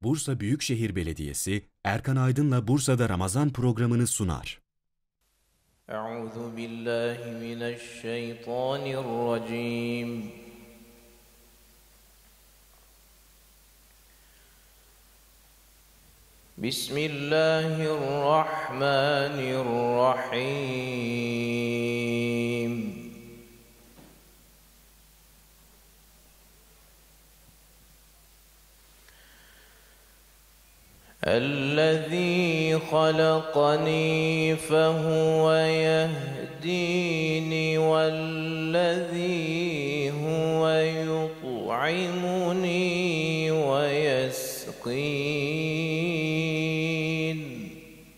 Bursa Büyükşehir Belediyesi, Erkan Aydın'la Bursa'da Ramazan programını sunar. Euzu billahi mineşşeytanirracim. Bismillahirrahmanirrahim. الذي خلقني فهو يهديني والذي هو يطعمني ويسقين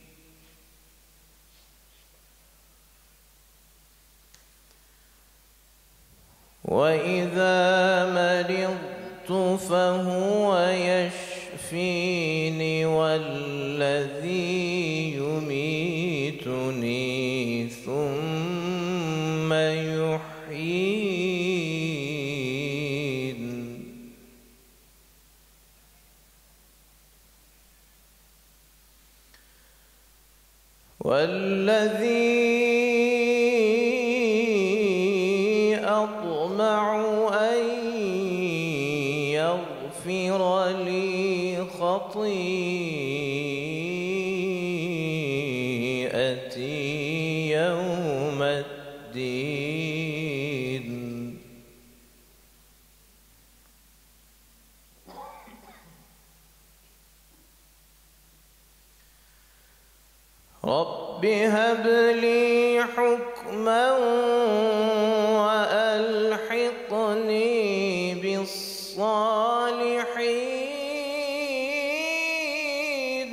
وإذا مرضت فهو يشفيني والذي يميتني ثم يحيين والذي أطمع أن يغفر لي خطيئتي يوم الدين رب هب لي حكما وألحقني بالصالحين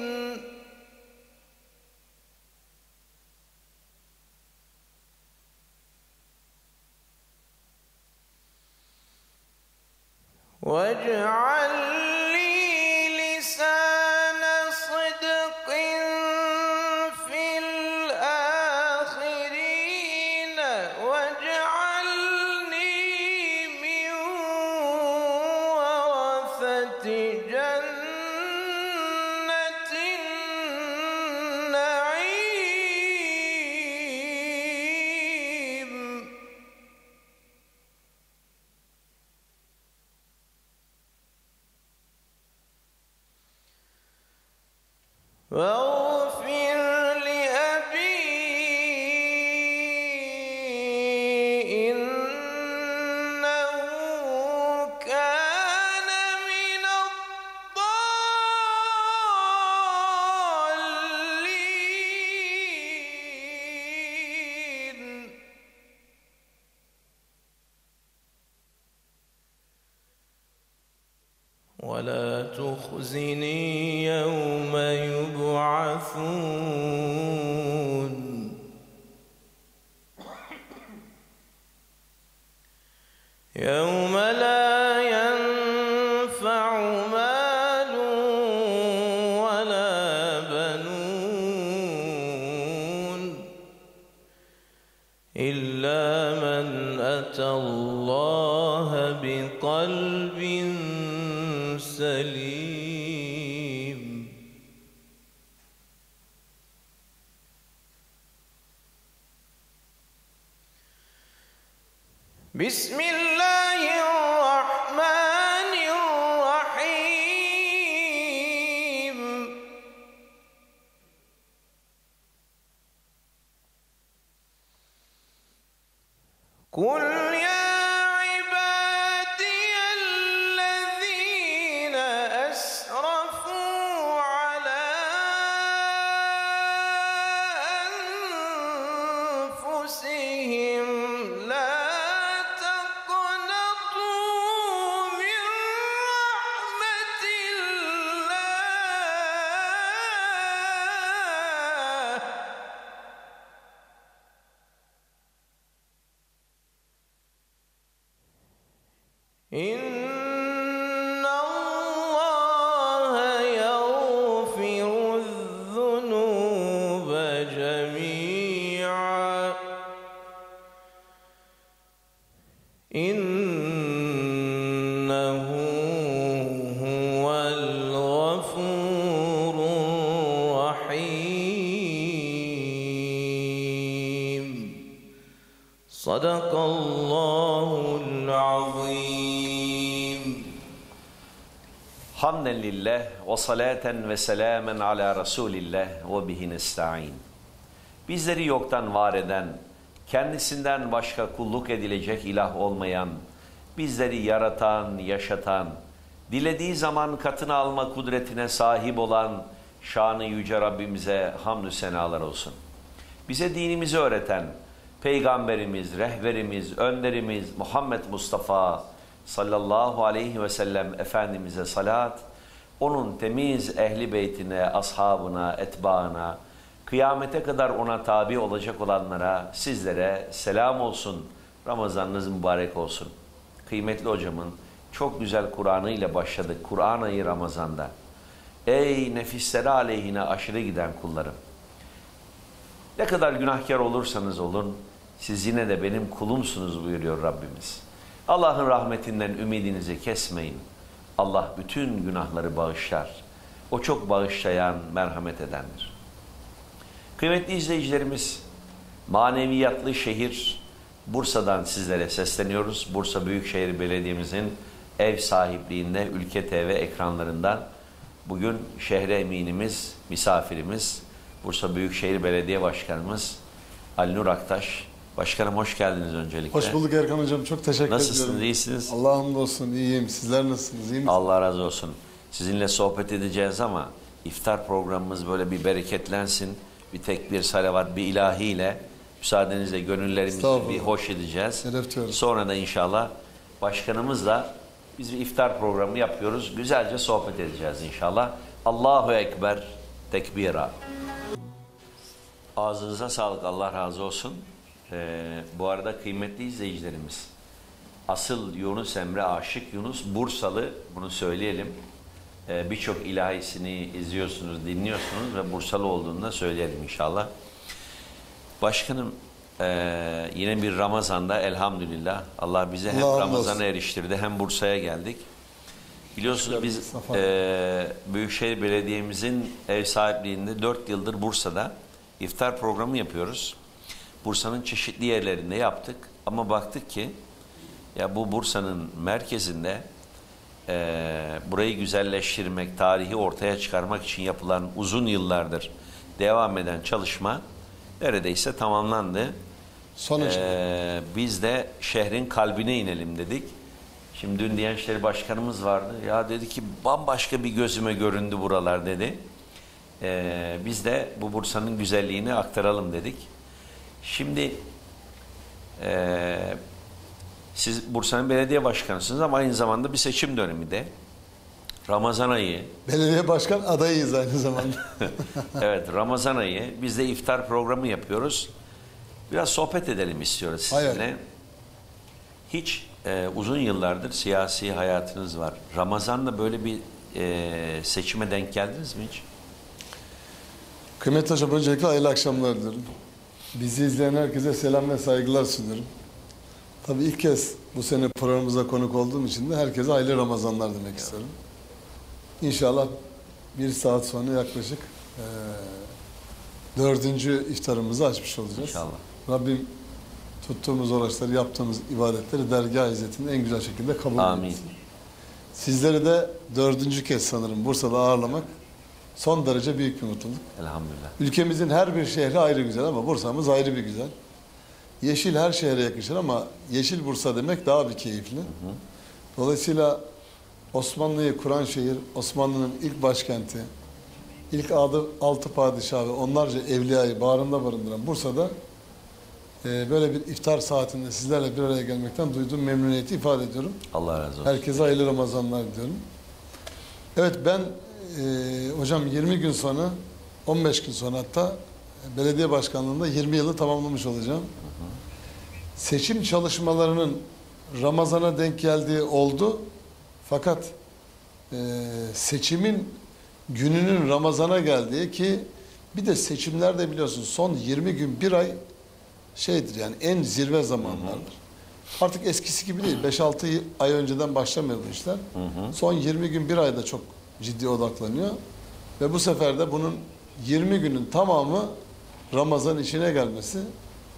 واجعل لي لسان صدق في الآخرين واجعلني من ورثة جنة النعيم واغفر لأبي إنه كان من الضالين ولا تخزني يوم يبعثون يوم لا ينفع مال ولا بنون إلا من أتى الله بقلب سليم بسم الله الرحمن الرحيم قل يا عبادي الذين أسرفوا على أنفسهم لا تقنطوا من رحمة الله إن الله يغفر الذنوب جميعا إنه هو الغفور صدق الله العظيم. Hamden lillah ve salaten ve selamen ala Resulillah ve bihi nesta'in. Bizleri yoktan var eden, kendisinden başka kulluk edilecek ilah olmayan, bizleri yaratan, yaşatan, dilediği zaman katına alma kudretine sahip olan şanı yüce Rabbimize hamdü senalar olsun. Bize dinimizi öğreten Peygamberimiz, rehberimiz, önderimiz Muhammed Mustafa sallallahu aleyhi ve sellem Efendimiz'e salat, onun temiz ehli beytine, ashabına, etbaına, kıyamete kadar ona tabi olacak olanlara, sizlere selam olsun. Ramazanınız mübarek olsun. Kıymetli hocamın çok güzel Kur'an'ı ile başladık. Kur'an ayı Ramazan'da. Ey nefisleri aleyhine aşırı giden kullarım. Ne kadar günahkar olursanız olun, siz yine de benim kulumsunuz buyuruyor Rabbimiz. Allah'ın rahmetinden ümidinizi kesmeyin. Allah bütün günahları bağışlar. O çok bağışlayan, merhamet edendir. Kıymetli izleyicilerimiz, maneviyatlı şehir Bursa'dan sizlere sesleniyoruz. Bursa Büyükşehir Belediye'mizin ev sahipliğinde Ülke TV ekranlarından bugün şehre eminimiz, misafirimiz, Bursa Büyükşehir Belediye Başkanımız Ali Nur Aktaş. Başkanım hoş geldiniz öncelikle. Hoş bulduk Erkan Hocam. Çok teşekkür ediyorum. Nasılsınız, iyisiniz? Allah'a hamdolsun, iyiyim. Sizler nasılsınız, iyi misiniz? Allah razı olsun. Sizinle sohbet edeceğiz ama iftar programımız böyle bir bereketlensin. Bir tekbir, salavat, bir ilahiyle müsaadenizle gönüllerimizi bir hoş edeceğiz. Şeref diyorum. Sonra da inşallah başkanımızla biz bir iftar programı yapıyoruz. Güzelce sohbet edeceğiz inşallah. Allahu Ekber, tekbira. Ağzınıza sağlık, Allah razı olsun. Bu arada kıymetli izleyicilerimiz, asıl Yunus Emre Aşık Yunus Bursalı, bunu söyleyelim. Birçok ilahisini izliyorsunuz, dinliyorsunuz ve Bursalı olduğunu da söyleyelim inşallah. Başkanım, yine bir Ramazan'da elhamdülillah Allah bize hem Ramazan'a eriştirdi hem Bursa'ya geldik. Biliyorsunuz biz Büyükşehir Belediye'mizin ev sahipliğinde 4 yıldır Bursa'da iftar programı yapıyoruz. Bursa'nın çeşitli yerlerinde yaptık ama baktık ki ya bu Bursa'nın merkezinde burayı güzelleştirmek, tarihi ortaya çıkarmak için yapılan uzun yıllardır devam eden çalışma neredeyse tamamlandı. Biz de şehrin kalbine inelim dedik. Şimdi dün Diyanet İşleri Başkanımız vardı. Ya dedi ki bambaşka bir gözüme göründü buralar dedi. Biz de bu Bursa'nın güzelliğini aktaralım dedik. Şimdi siz Bursa'nın belediye başkanısınız ama aynı zamanda bir seçim dönemi de. Ramazan ayı. Belediye başkan adayıyız aynı zamanda. Evet, Ramazan ayı. Biz de iftar programı yapıyoruz. Biraz sohbet edelim istiyoruz sizinle. Hayır. Hiç uzun yıllardır siyasi hayatınız var. Ramazan'da böyle bir seçime denk geldiniz mi hiç? Kıymetli hocam, öncelikle hayırlı akşamlar diliyorum. Bizi izleyen herkese selam ve saygılar sunuyorum. Tabii ilk kez bu sene programımıza konuk olduğum için de herkese hayırlı Ramazanlar demek isterim. İnşallah bir saat sonra yaklaşık 4. iftarımızı açmış olacağız. İnşallah. Rabbim tuttuğumuz oruçları, yaptığımız ibadetleri dergâh izzetinde en güzel şekilde kabul etsin. Sizleri de 4. kez sanırım Bursa'da ağırlamak son derece büyük bir mutluluk. Elhamdülillah. Ülkemizin her bir şehri ayrı güzel ama Bursa'mız ayrı bir güzel. Yeşil her şehre yakışır ama Yeşil Bursa demek daha bir keyifli. Dolayısıyla Osmanlı'yı kuran şehir, Osmanlı'nın ilk başkenti, ilk 6 padişah ve onlarca evliyayı bağrında barındıran Bursa'da böyle bir iftar saatinde sizlerle bir araya gelmekten duyduğum memnuniyeti ifade ediyorum. Allah razı olsun. Herkese hayırlı Ramazanlar diliyorum. Evet, ben hocam 20 gün sonra, 15 gün sonra hatta belediye başkanlığında 20 yılı tamamlamış olacağım. Seçim çalışmalarının Ramazan'a denk geldiği oldu. Fakat seçimin gününün Ramazan'a geldiği, ki bir de seçimlerde biliyorsun son 20 gün, bir ay şeydir yani en zirve zamanlardır. Artık eskisi gibi değil. 5-6 ay önceden başlamıyor bu işler. Son 20 gün, bir ayda çok ciddi odaklanıyor. Ve bu sefer de bunun 20 günün tamamı Ramazan içine gelmesi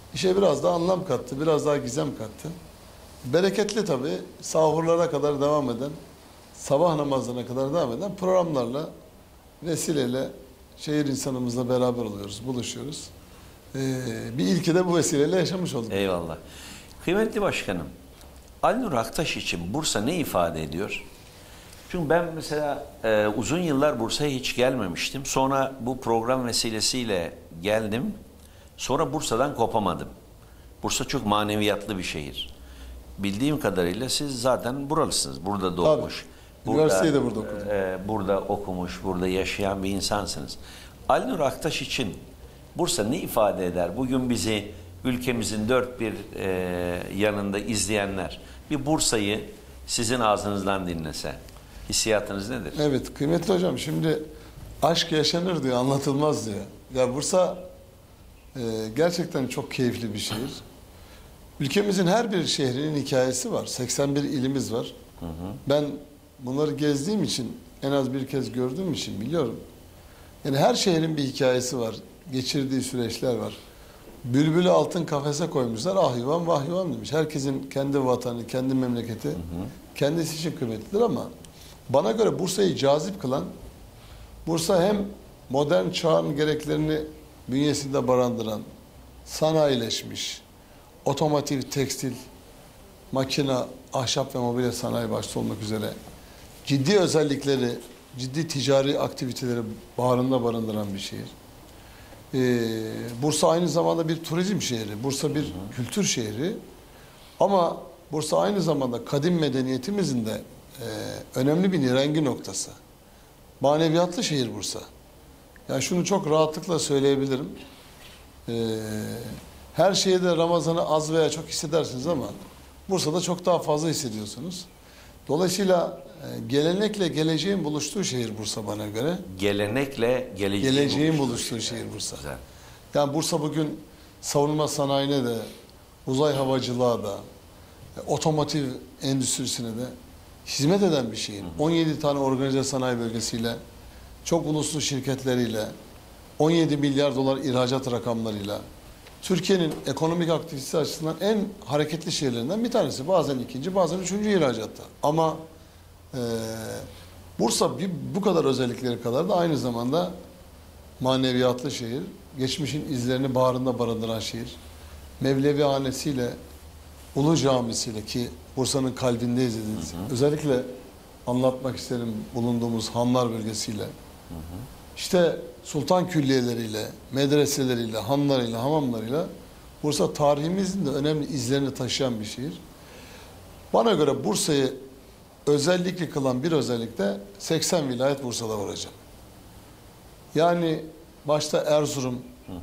İşe biraz daha anlam kattı, biraz daha gizem kattı. Bereketli tabii, sahurlara kadar devam eden, sabah namazlarına kadar devam eden programlarla, vesileyle şehir insanımızla beraber oluyoruz, buluşuyoruz. Bir ilki de bu vesileyle yaşamış olduk. Eyvallah. Kıymetli başkanım, Aynur Aktaş için Bursa ne ifade ediyor? Çünkü ben mesela uzun yıllar Bursa'ya hiç gelmemiştim. Sonra bu program vesilesiyle geldim. Sonra Bursa'dan kopamadım. Bursa çok maneviyatlı bir şehir. Bildiğim kadarıyla siz zaten buralısınız. Burada doğmuş. Üniversiteyi de burada okudum. Burada okumuş, burada yaşayan bir insansınız. Aynur Aktaş için Bursa ne ifade eder? Bugün bizi ülkemizin dört bir yanında izleyenler bir Bursa'yı sizin ağzınızdan dinlese. Hissiyatınız nedir? Evet kıymetli hocam, şimdi aşk yaşanır diyor, anlatılmaz diyor. Ya Bursa gerçekten çok keyifli bir şehir. Ülkemizin her bir şehrinin hikayesi var. 81 ilimiz var. Ben bunları gezdiğim için, en az bir kez gördüğüm için biliyorum. Yani her şehrin bir hikayesi var. Geçirdiği süreçler var. Bülbülü altın kafese koymuşlar. Ah yuvam vah yuvam demiş. Herkesin kendi vatanı, kendi memleketi kendisi için kıymetlidir ama bana göre Bursa'yı cazip kılan, Bursa hem modern çağın gereklerini bünyesinde barındıran, sanayileşmiş, otomotiv, tekstil, makina, ahşap ve mobilya sanayi başta olmak üzere ciddi özellikleri, ciddi ticari aktiviteleri bağrında barındıran bir şehir. Bursa aynı zamanda bir turizm şehri, Bursa bir kültür şehri ama Bursa aynı zamanda kadim medeniyetimizin de önemli bir nirengi noktası. Maneviyatlı şehir Bursa. Yani şunu çok rahatlıkla söyleyebilirim. Her şehirde Ramazan'ı az veya çok hissedersiniz ama Bursa'da çok daha fazla hissediyorsunuz. Dolayısıyla gelenekle geleceğin buluştuğu şehir Bursa bana göre. Gelenekle Geleceğin buluştuğu şehir Bursa. Güzel. Yani Bursa bugün savunma sanayine de, uzay havacılığa da, otomotiv endüstrisine de hizmet eden bir şehir. 17 tane organize sanayi bölgesiyle, çok uluslu şirketleriyle, 17 milyar dolar ihracat rakamlarıyla, Türkiye'nin ekonomik aktivitesi açısından en hareketli şehirlerinden bir tanesi. Bazen ikinci, bazen üçüncü ihracatta. Ama Bursa bu kadar özellikleri kadar da aynı zamanda maneviyatlı şehir. Geçmişin izlerini bağrında barındıran şehir. Mevlevi hanesiyle, Ulu Camisi'yle ki Bursa'nın kalbindeyiz dediniz. Özellikle anlatmak isterim bulunduğumuz Hanlar bölgesiyle. İşte sultan külliyeleriyle, medreseleriyle, hanlarıyla, hamamlarıyla Bursa tarihimizin de önemli izlerini taşıyan bir şehir. Bana göre Bursa'yı özellikli kılan bir özellik de 80 vilayet Bursa'da var hocam. Yani başta Erzurum,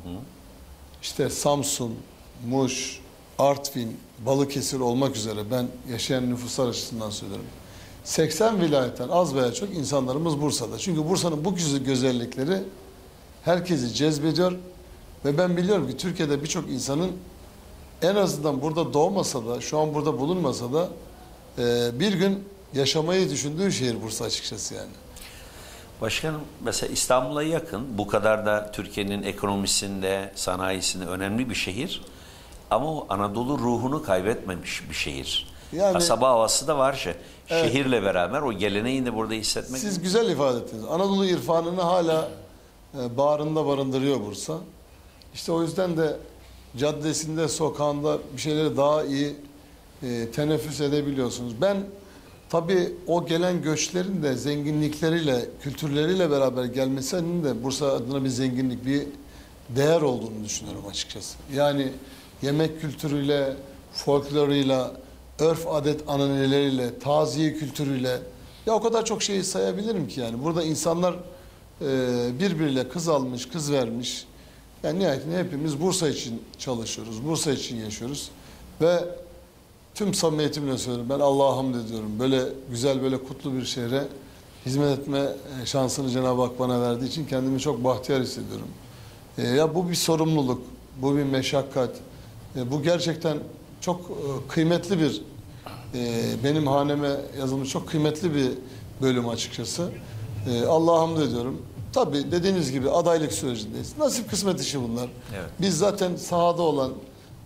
işte Samsun, Muş, Artvin, Balıkesir olmak üzere ben yaşayan nüfuslar açısından söylüyorum. 80 vilayetten az veya çok insanlarımız Bursa'da. Çünkü Bursa'nın bu güzellikleri herkesi cezbediyor ve ben biliyorum ki Türkiye'de birçok insanın en azından burada doğmasa da, şu an burada bulunmasa da bir gün yaşamayı düşündüğü şehir Bursa açıkçası yani. Başkanım mesela İstanbul'a yakın, bu kadar da Türkiye'nin ekonomisinde, sanayisinde önemli bir şehir. Ama o Anadolu ruhunu kaybetmemiş bir şehir. Yani, kasaba havası da var. evet, şehirle beraber o geleneğini de burada hissetmek. Siz güzel ifade ettiniz. Anadolu irfanını hala bağrında barındırıyor Bursa. İşte o yüzden de caddesinde, sokağında bir şeyleri daha iyi teneffüs edebiliyorsunuz. Ben tabii o gelen göçlerin de zenginlikleriyle, kültürleriyle beraber gelmesinin de Bursa adına bir zenginlik, bir değer olduğunu düşünüyorum açıkçası. Yani yemek kültürüyle, folkloruyla, örf adet ananeleriyle, taziye kültürüyle ya o kadar çok şeyi sayabilirim ki yani. Burada insanlar birbiriyle kız almış, kız vermiş. Yani nihayetinde hepimiz Bursa için çalışıyoruz, Bursa için yaşıyoruz. Ve tüm samimiyetimle söylüyorum, ben Allah'a hamd ediyorum. Böyle güzel, böyle kutlu bir şehre hizmet etme şansını Cenab-ı Hak bana verdiği için kendimi çok bahtiyar hissediyorum. Ya bu bir sorumluluk, bu bir meşakkat. Bu gerçekten çok kıymetli bir, benim haneme yazılmış çok kıymetli bir bölüm açıkçası. Allah'a hamd ediyorum. Tabii dediğiniz gibi adaylık sürecindeyiz. Nasip kısmet işi bunlar. Evet. Biz zaten sahada olan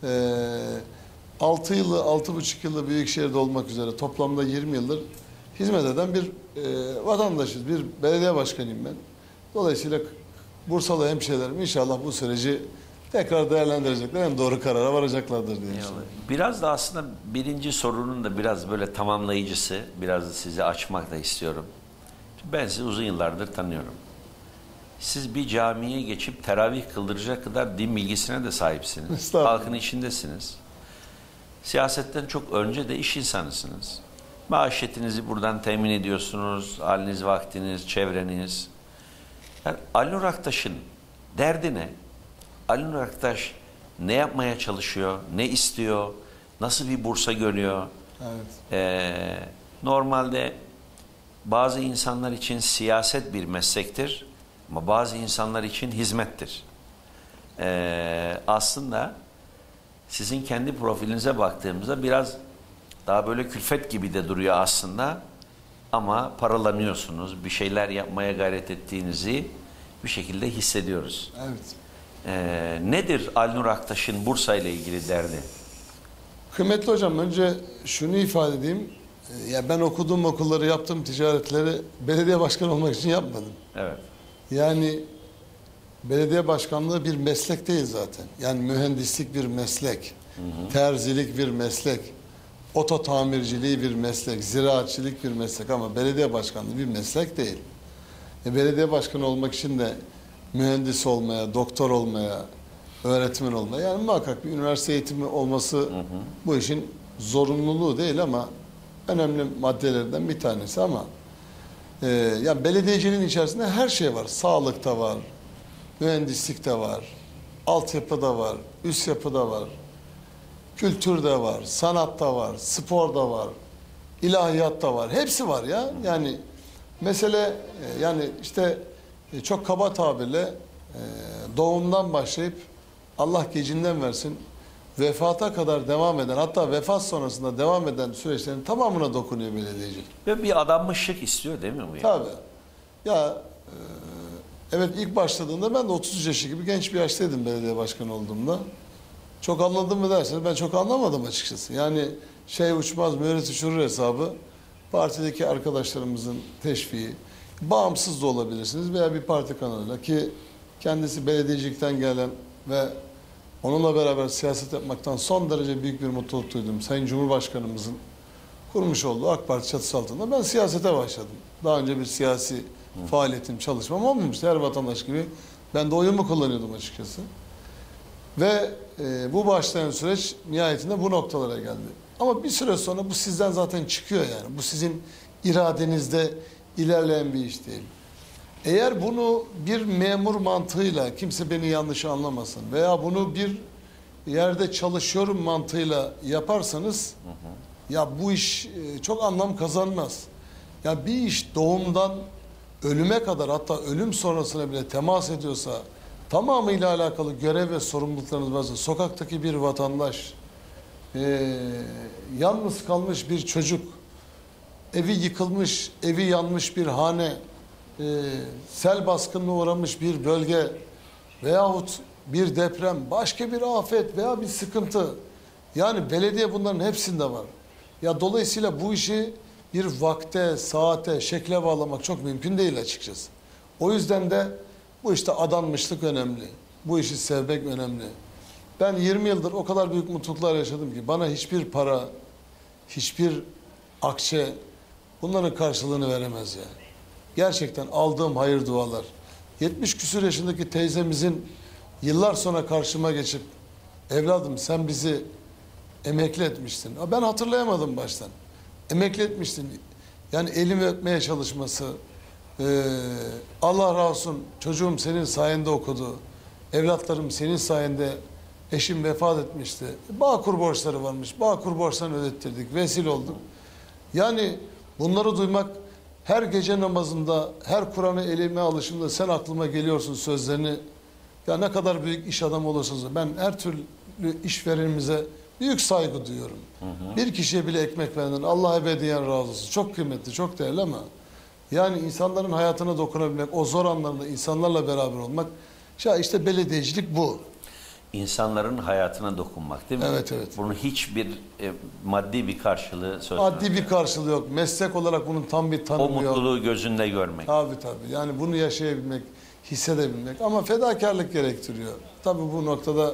6 yılı, 6,5 yılı Büyükşehir'de olmak üzere toplamda 20 yıldır hizmet eden bir vatandaşız. Bir belediye başkanıyım ben. Dolayısıyla Bursalı hemşehrilerim inşallah bu süreci tekrar değerlendirecekler. En doğru karara varacaklardır diye düşünüyorum. Biraz da aslında birinci sorunun da biraz böyle tamamlayıcısı, biraz da sizi açmak da istiyorum. Ben sizi uzun yıllardır tanıyorum. Siz bir camiye geçip teravih kıldıracak kadar din bilgisine de sahipsiniz. Halkın içindesiniz. Siyasetten çok önce de iş insanısınız. Maaşetinizi buradan temin ediyorsunuz. Haliniz, vaktiniz, çevreniz. Yani Ali Nur Aktaş'ın derdi ne? Ali Nur Aktaş ne yapmaya çalışıyor? Ne istiyor? Nasıl bir Bursa görüyor? Evet. Normalde bazı insanlar için siyaset bir meslektir. Ama bazı insanlar için hizmettir. Aslında sizin kendi profilinize baktığımızda biraz daha böyle külfet gibi de duruyor aslında. Ama paralanıyorsunuz. Bir şeyler yapmaya gayret ettiğinizi bir şekilde hissediyoruz. Evet. Nedir Ali Nur Aktaş'ın Bursa ile ilgili derdi? Kıymetli hocam, önce şunu ifade edeyim. Ya ben okuduğum okulları, yaptığım ticaretleri belediye başkanı olmak için yapmadım. Evet. Yani belediye başkanlığı bir meslek değil zaten. Yani mühendislik bir meslek, terzilik bir meslek, oto tamirciliği bir meslek, ziraatçılık bir meslek ama belediye başkanlığı bir meslek değil. Belediye başkanı olmak için de mühendis olmaya, doktor olmaya, öğretmen olmaya, yani muhakkak bir üniversite eğitimi olması bu işin zorunluluğu değil ama önemli maddelerden bir tanesi ama yani belediyeciliğin içerisinde her şey var. Sağlık da var, mühendislik de var, altyapı da var, üst yapı da var, kültür de var, sanat da var, spor da var, ilahiyat da var. Hepsi var ya. Yani mesele yani işte çok kaba tabirle doğumdan başlayıp Allah gecinden versin vefata kadar devam eden, hatta vefat sonrasında devam eden süreçlerin tamamına dokunuyor belediyecilik. Ve bir adanmışlık istiyor değil mi bu? Tabii. Ya evet, ilk başladığında ben de 33 yaşı gibi genç bir yaştaydım belediye başkanı olduğumda. Çok anladım mı derseniz ben çok anlamadım açıkçası. Yani şey uçmaz müerrit uçurur hesabı, partideki arkadaşlarımızın teşviği, bağımsız da olabilirsiniz veya bir parti kanalıyla, ki kendisi belediyecilikten gelen ve onunla beraber siyaset yapmaktan son derece büyük bir mutluluk duydum. Sayın Cumhurbaşkanımızın kurmuş olduğu AK Parti çatısı altında ben siyasete başladım. Daha önce bir siyasi faaliyetim, çalışmam olmamıştı. Her vatandaş gibi ben de oyumu kullanıyordum açıkçası. Ve bu başlayan süreç nihayetinde bu noktalara geldi. Ama bir süre sonra bu sizden zaten çıkıyor yani. Bu sizin iradenizde ilerleyen bir iş değil. Eğer bunu bir memur mantığıyla, kimse beni yanlış anlamasın, veya bunu bir yerde çalışıyorum mantığıyla yaparsanız ya bu iş çok anlam kazanmaz. Ya bir iş doğumdan ölüme kadar, hatta ölüm sonrasına bile temas ediyorsa, tamamıyla alakalı görev ve sorumluluklarınız varsa, sokaktaki bir vatandaş, yalnız kalmış bir çocuk, evi yıkılmış, evi yanmış bir hane, sel baskınına uğramış bir bölge veyahut bir deprem, başka bir afet veya bir sıkıntı. Yani belediye bunların hepsinde var. Ya dolayısıyla bu işi bir vakte, saate, şekle bağlamak çok mümkün değil açıkçası. O yüzden de bu işte adanmışlık önemli. Bu işi sevmek önemli. Ben 20 yıldır o kadar büyük mutluluklar yaşadım ki bana hiçbir para, hiçbir akçe bunların karşılığını veremez yani. Gerçekten aldığım hayır dualar. 70 küsur yaşındaki teyzemizin yıllar sonra karşıma geçip evladım sen bizi emekli etmiştin. Ben hatırlayamadım baştan. Emekli etmiştin. Yani elimi öpmeye çalışması. Allah razı olsun çocuğum senin sayende okudu. Evlatlarım senin sayende, eşim vefat etmişti. Bağkur borçları varmış. Bağkur borçlarını ödettirdik. Vesile olduk. Yani bunları duymak, her gece namazında, her Kur'an'ı elime alışımda sen aklıma geliyorsun sözlerini. Ya ne kadar büyük iş adamı olursunuz. Ben her türlü işverenimize büyük saygı duyuyorum. Bir kişiye bile ekmek verenden Allah ebediyen razı olsun. Çok kıymetli, çok değerli ama yani insanların hayatına dokunabilmek, o zor anlarında insanlarla beraber olmak, ya işte belediyecilik bu. insanların hayatına dokunmak değil mi? Evet, evet. Bunun hiçbir maddi bir karşılığı söz konusu. Maddi bir karşılığı yok. Meslek olarak bunun tam bir O tanımı yok. mutluluğu gözünde görmek. Tabii tabii. Yani bunu yaşayabilmek, hissedebilmek ama fedakarlık gerektiriyor. Tabii bu noktada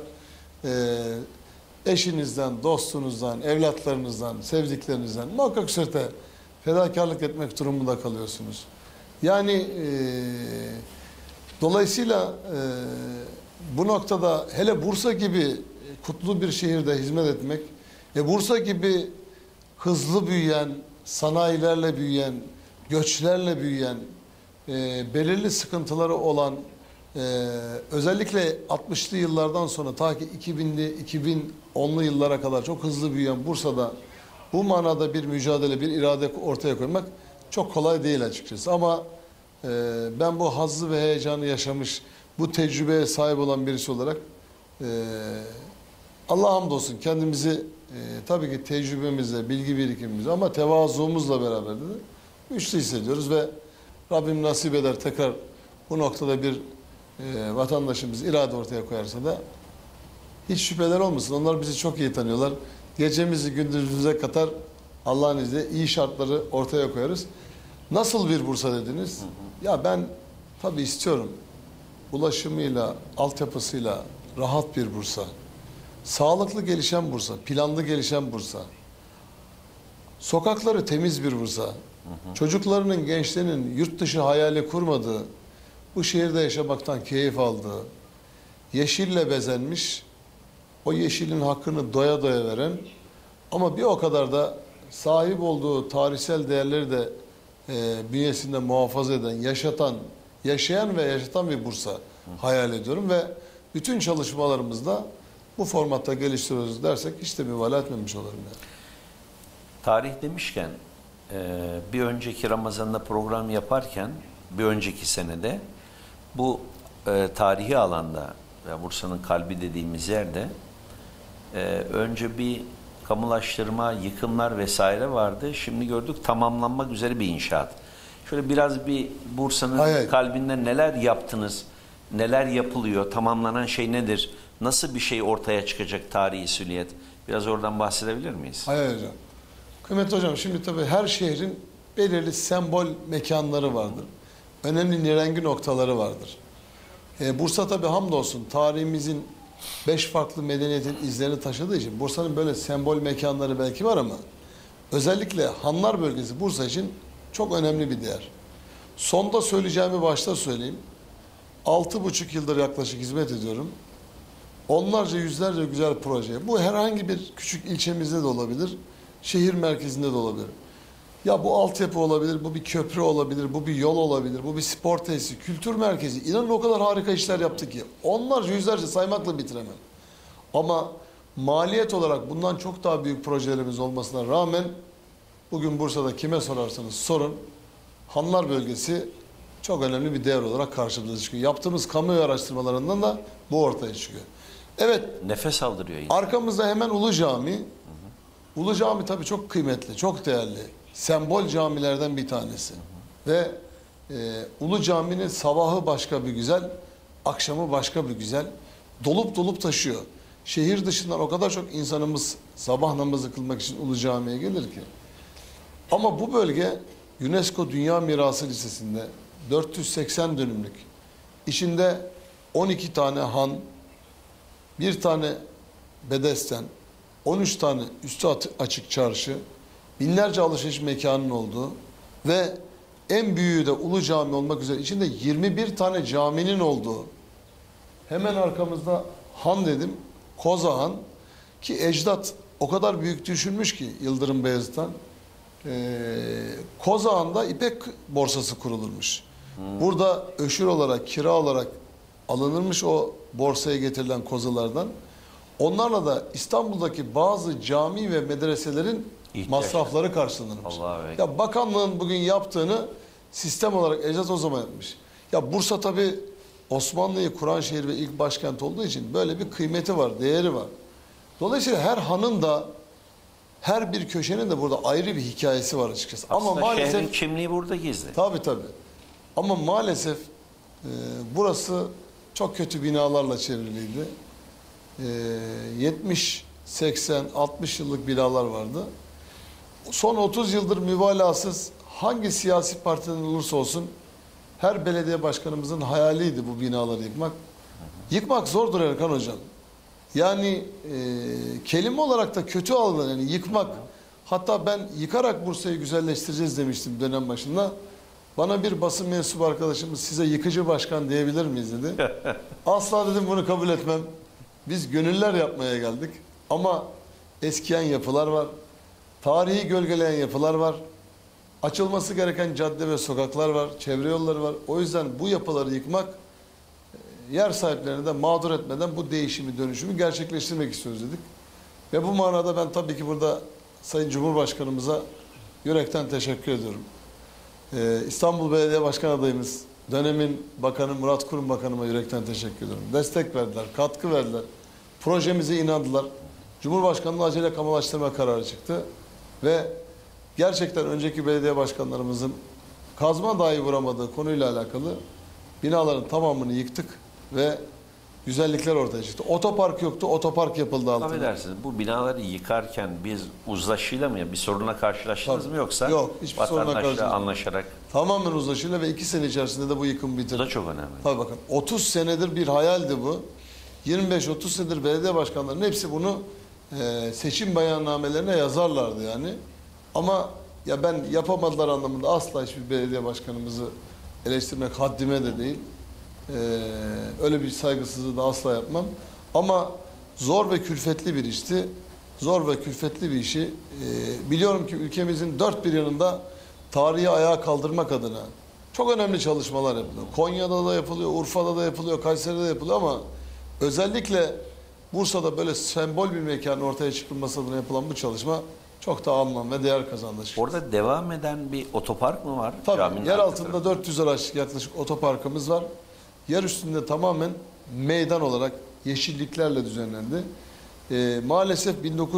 eşinizden, dostunuzdan, evlatlarınızdan, sevdiklerinizden muhakkak surette fedakarlık etmek durumunda kalıyorsunuz. Yani dolayısıyla bu noktada hele Bursa gibi kutlu bir şehirde hizmet etmek ve Bursa gibi hızlı büyüyen, sanayilerle büyüyen, göçlerle büyüyen, belirli sıkıntıları olan, özellikle 60'lı yıllardan sonra ta ki 2000'li, 2010'lu yıllara kadar çok hızlı büyüyen Bursa'da bu manada bir mücadele, bir irade ortaya koymak çok kolay değil açıkçası. Ama ben bu hazzı ve heyecanı yaşamış, bu tecrübeye sahip olan birisi olarak Allah'a hamdolsun kendimizi tabii ki tecrübemizle, bilgi birikimimizle ama tevazuumuzla beraber de güçlü hissediyoruz ve Rabbim nasip eder tekrar bu noktada bir vatandaşımız irade ortaya koyarsa da hiç şüpheler olmasın. Onlar bizi çok iyi tanıyorlar. Gecemizi gündüzümüze katar Allah'ın izniyle iyi şartları ortaya koyarız. Nasıl bir Bursa dediniz? Ya ben tabii istiyorum. Ulaşımıyla, altyapısıyla rahat bir Bursa. Sağlıklı gelişen Bursa, planlı gelişen Bursa. Sokakları temiz bir Bursa. Çocuklarının, gençlerinin yurt dışı hayali kurmadığı, bu şehirde yaşamaktan keyif aldığı, yeşille bezenmiş, o yeşilin hakkını doya doya veren ama bir o kadar da sahip olduğu tarihsel değerleri de bünyesinde muhafaza eden, yaşayan ve yaşatan bir Bursa hayal ediyorum ve bütün çalışmalarımızda bu formatta geliştiriyoruz dersek hiç de mübalağa etmemiş olurum yani. Tarih demişken bir önceki Ramazan'da program yaparken bir önceki senede bu tarihi alanda ve Bursa'nın kalbi dediğimiz yerde önce bir kamulaştırma, yıkımlar vesaire vardı. Şimdi gördük tamamlanmak üzere bir inşaat. Şöyle biraz bir Bursa'nın kalbinde neler yaptınız, neler yapılıyor, tamamlanan şey nedir, nasıl bir şey ortaya çıkacak tarihi süliyet? Biraz oradan bahsedebilir miyiz? Hayır hocam. Kıymetli hocam şimdi tabii her şehrin belirli sembol mekanları vardır. Önemli nirengi noktaları vardır. Bursa tabii hamdolsun tarihimizin 5 farklı medeniyetin izlerini taşıdığı için Bursa'nın böyle sembol mekanları belki var ama özellikle Hanlar bölgesi Bursa için çok önemli bir değer. Sonda söyleyeceğimi başta söyleyeyim. 6,5 yıldır yaklaşık hizmet ediyorum. Onlarca, yüzlerce güzel proje. Bu herhangi bir küçük ilçemizde de olabilir, şehir merkezinde de olabilir. Ya bu altyapı olabilir, bu bir köprü olabilir, bu bir yol olabilir, bu bir spor tesisi, kültür merkezi. İnanın o kadar harika işler yaptık ki. Onlarca, yüzlerce saymakla bitiremem. Ama maliyet olarak bundan çok daha büyük projelerimiz olmasına rağmen bugün Bursa'da kime sorarsanız sorun, Hanlar bölgesi çok önemli bir değer olarak karşımıza çıkıyor. Yaptığımız kamuoyu araştırmalarından da bu ortaya çıkıyor. Evet. Nefes aldırıyor. Arkamızda hemen Ulu Cami. Ulu Cami tabii çok kıymetli, çok değerli. Sembol camilerden bir tanesi. Ve Ulu Cami'nin sabahı başka bir güzel, akşamı başka bir güzel. Dolup dolup taşıyor. Şehir dışından o kadar çok insanımız sabah namazı kılmak için Ulu Cami'ye gelir ki. Ama bu bölge UNESCO Dünya Mirası Listesi'nde 480 dönümlük. İçinde 12 tane han, bir tane bedesten, 13 tane üstü açık çarşı, binlerce alışveriş mekanının olduğu ve en büyüğü de Ulu Cami olmak üzere içinde 21 tane caminin olduğu. Hemen arkamızda han dedim, Koza Han ki ecdat o kadar büyük düşünmüş ki Yıldırım Beyazıt'tan. Koza Han'da İpek borsası kurulurmuş. Burada öşür olarak, kira olarak alınırmış o borsaya getirilen kozalardan. Onlarla da İstanbul'daki bazı cami ve medreselerin masrafları karşılanırmış. Ya bakanlığın bugün yaptığını sistem olarak ecdat o zaman yapmış. Ya Bursa tabii Osmanlı'yı kuran şehir ve ilk başkent olduğu için böyle bir kıymeti var, değeri var. Dolayısıyla her hanın da her bir köşenin de burada ayrı bir hikayesi var açıkçası. Aslında ama maalesef şehrin kimliği burada gizli. Tabii tabii. Ama maalesef burası çok kötü binalarla çevriliydi. 70, 80, 60 yıllık binalar vardı. Son 30 yıldır mübalağasız hangi siyasi partiden olursa olsun her belediye başkanımızın hayaliydi bu binaları yıkmak. Yıkmak zordur Erkan Hocam. Yani kelime olarak da kötü algılanır. Yani yıkmak. Hatta ben yıkarak Bursa'yı güzelleştireceğiz demiştim dönem başında. Bana bir basın mensubu arkadaşımız size yıkıcı başkan diyebilir miyiz dedi. Asla dedim bunu kabul etmem. Biz gönüller yapmaya geldik. Ama eskiyen yapılar var. Tarihi gölgeleyen yapılar var. Açılması gereken cadde ve sokaklar var. Çevre yolları var. O yüzden bu yapıları yıkmak yer sahiplerini de mağdur etmeden bu değişimi, dönüşümü gerçekleştirmek istiyoruz dedik. Ve bu manada ben tabii ki burada Sayın Cumhurbaşkanımıza yürekten teşekkür ediyorum. İstanbul Belediye Başkan adayımız, dönemin bakanı Murat Kurum Bakanıma yürekten teşekkür ediyorum. Destek verdiler, katkı verdiler. Projemize inandılar. Cumhurbaşkanlığı acele kamulaştırma kararı çıktı. Ve gerçekten önceki belediye başkanlarımızın kazma dahi vuramadığı konuyla alakalı binaların tamamını yıktık ve güzellikler ortaya çıktı. Otopark yoktu, otopark yapıldı altına. Affedersiniz, bu binaları yıkarken biz uzlaşıyla mı, bir soruna karşılaştınız mı, yoksa yok, hiçbir soruna vatandaşla karşılaşmadık. anlaşarak? Tamamen uzlaşıyla ve 2 sene içerisinde de bu yıkım Bu bitirdi. da çok önemli. Tabii bakın 30 senedir bir hayaldi bu. 25-30 senedir belediye başkanlarının hepsi bunu seçim beyannamelerine yazarlardı yani. Ama ya ben yapamadılar anlamında asla hiçbir belediye başkanımızı eleştirmek haddime de değil. Öyle bir saygısızlığı da asla yapmam. Ama zor ve külfetli bir işti. Zor ve külfetli bir işi biliyorum ki ülkemizin dört bir yanında tarihi ayağa kaldırmak adına çok önemli çalışmalar yapılıyor. Konya'da da yapılıyor, Urfa'da da yapılıyor, Kayseri'de de yapılıyor ama özellikle Bursa'da böyle sembol bir mekanın ortaya çıkılması adına yapılan bu çalışma çok da anlam ve değer kazandı. Orada devam eden bir otopark mı var? Tabii Caminin yer arka altında tarafında. 400 araçlık yaklaşık otoparkımız var. Yer üstünde tamamen meydan olarak yeşilliklerle düzenlendi. Maalesef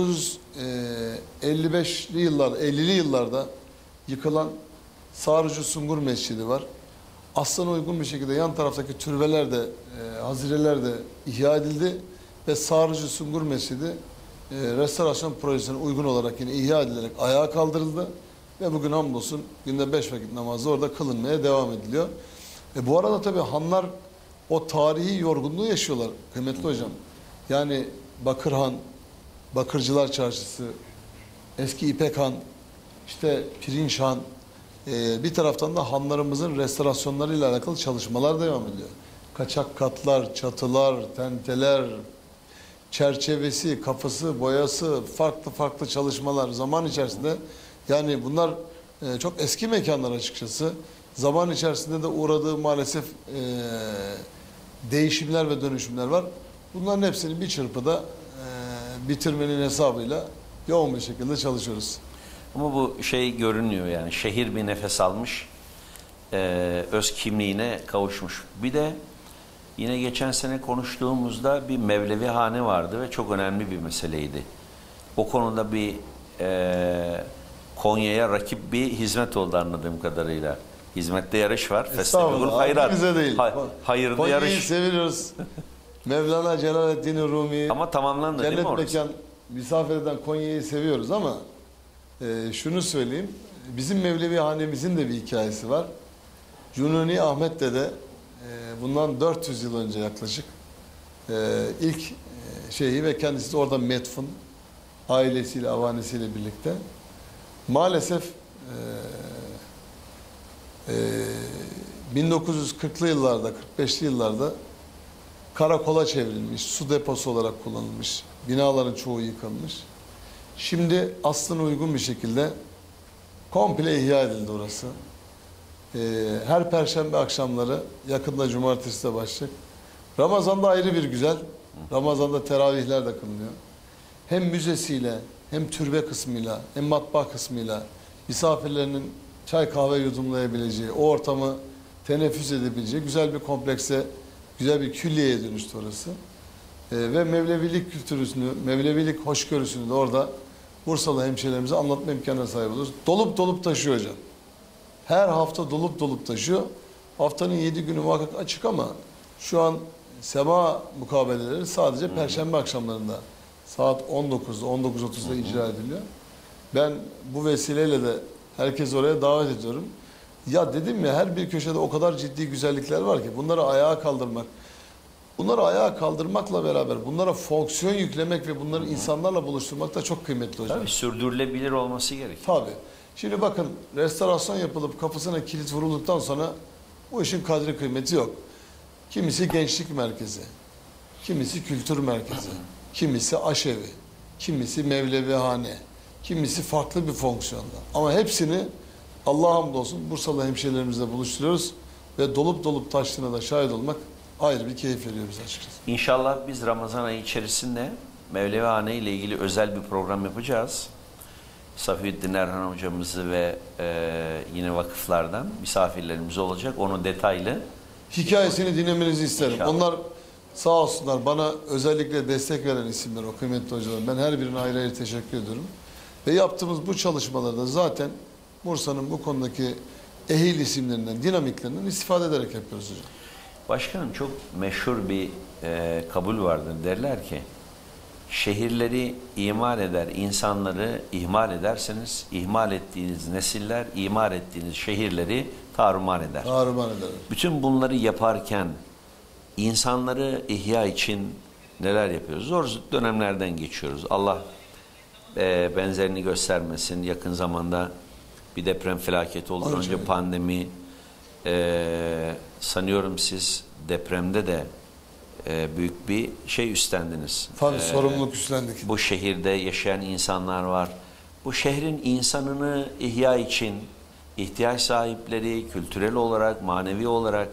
1955'li yıllarda, 50'li yıllarda yıkılan Sarıcı Sungur Mescidi var. Aslına uygun bir şekilde yan taraftaki türbeler de, hazireler de ihya edildi ve Sarıcı Sungur Mescidi restorasyon projesine uygun olarak yine ihya edilerek ayağa kaldırıldı ve bugün hamdolsun günde 5 vakit namazı orada kılınmaya devam ediliyor. Bu arada tabii hanlar o tarihi yorgunluğu yaşıyorlar kıymetli hocam. Yani Bakırhan, Bakırcılar Çarşısı, eski İpek Han, işte Pirinç Han, bir taraftan da hanlarımızın restorasyonlarıyla alakalı çalışmalar devam ediyor. Kaçak katlar, çatılar, tenteler, çerçevesi, kafası, boyası, farklı farklı çalışmalar zaman içerisinde. Yani bunlar çok eski mekanlar açıkçası. Zaman içerisinde de uğradığı maalesef değişimler ve dönüşümler var. Bunların hepsini bir çırpıda bitirmenin hesabıyla yoğun bir şekilde çalışıyoruz. Ama bu şey görünüyor, yani şehir bir nefes almış, öz kimliğine kavuşmuş. Bir de yine geçen sene konuştuğumuzda bir Mevlevi hane vardı ve çok önemli bir meseleydi. O konuda bir Konya'ya rakip bir hizmet oldu anladığım kadarıyla. Hizmette yarış var. Festivalul Hayrat. Bize değil. Hayırlı Konya'yı yarış. seviyoruz. Mevlana Celaleddin Rumi. Ama tamamlandı değil mi Cennet orası? mekan misafir eden Konya'yı seviyoruz ama şunu söyleyeyim. Bizim Mevlevi hanemizin de bir hikayesi var. Cununi Ahmet Dede bundan 400 yıl önce yaklaşık ilk şeyi ve kendisi de orada metfun ailesiyle, avanesiyle birlikte. Maalesef 1940'lı yıllarda, 45'li yıllarda karakola çevrilmiş, su deposu olarak kullanılmış, binaların çoğu yıkılmış. Şimdi aslına uygun bir şekilde komple ihya edildi orası. Her perşembe akşamları, yakında cumartesi de başlayacak. Ramazan'da ayrı bir güzel. Ramazan'da teravihler de kılınıyor. Hem müzesiyle, hem türbe kısmıyla, hem matbaa kısmıyla misafirlerinin çay kahve yudumlayabileceği, o ortamı teneffüs edebileceği güzel bir komplekse, güzel bir külliyeye dönüştü orası. Ve Mevlevilik kültürünü, Mevlevilik hoşgörüsünü de orada Bursalı hemşehrilerimize anlatma imkanına sahip oluruz. Dolup dolup taşıyor hocam. Her hafta dolup dolup taşıyor. Haftanın 7 günü muhakkak açık ama şu an sema mukabeleleri sadece Perşembe akşamlarında saat 19'da 19.30'da icra ediliyor. Ben bu vesileyle de herkes oraya davet ediyorum. Ya dedim ya, her bir köşede o kadar ciddi güzellikler var ki bunları ayağa kaldırmak. Bunları ayağa kaldırmakla beraber bunlara fonksiyon yüklemek ve bunları insanlarla buluşturmak da çok kıymetli hocam. Tabii sürdürülebilir olması gerekiyor. Tabii. Şimdi bakın, restorasyon yapılıp kapısına kilit vurulduktan sonra bu işin kadri kıymeti yok. Kimisi gençlik merkezi, kimisi kültür merkezi, kimisi aşevi, kimisi mevlevihane, kimisi farklı bir fonksiyonda. Ama hepsini Allah'a hamdolsun Bursalı hemşehrilerimizle buluşturuyoruz ve dolup dolup taştığına da şahit olmak ayrı bir keyif veriyor bize açıkçası. İnşallah biz Ramazan ayı içerisinde Mevlevihane ile ilgili özel bir program yapacağız. Safiyeddin Erhan hocamızı ve yine vakıflardan misafirlerimiz olacak. Onu detaylı. Hikayesini dinlemenizi isterim. İnşallah. Onlar sağ olsunlar, bana özellikle destek veren isimler, o kıymetli hocalar. Ben her birine ayrı ayrı teşekkür ediyorum. Ve yaptığımız bu çalışmalarda zaten Bursa'nın bu konudaki ehil isimlerinden, dinamiklerinden istifade ederek yapıyoruz hocam. Başkanım, çok meşhur bir kabul vardır. Derler ki, şehirleri imar eder, insanları ihmal ederseniz, ihmal ettiğiniz nesiller, imar ettiğiniz şehirleri tarumar eder. Tarumar eder. Bütün bunları yaparken insanları ihya için neler yapıyoruz? Zor dönemlerden geçiyoruz. Allah benzerini göstermesin. Yakın zamanda bir deprem felaketi oldu. Önce pandemi. Sanıyorum siz depremde de büyük bir şey üstlendiniz. Tabii sorumluluk üstlendik. Bu şehirde yaşayan insanlar var. Bu şehrin insanını ihya için ihtiyaç sahipleri, kültürel olarak, manevi olarak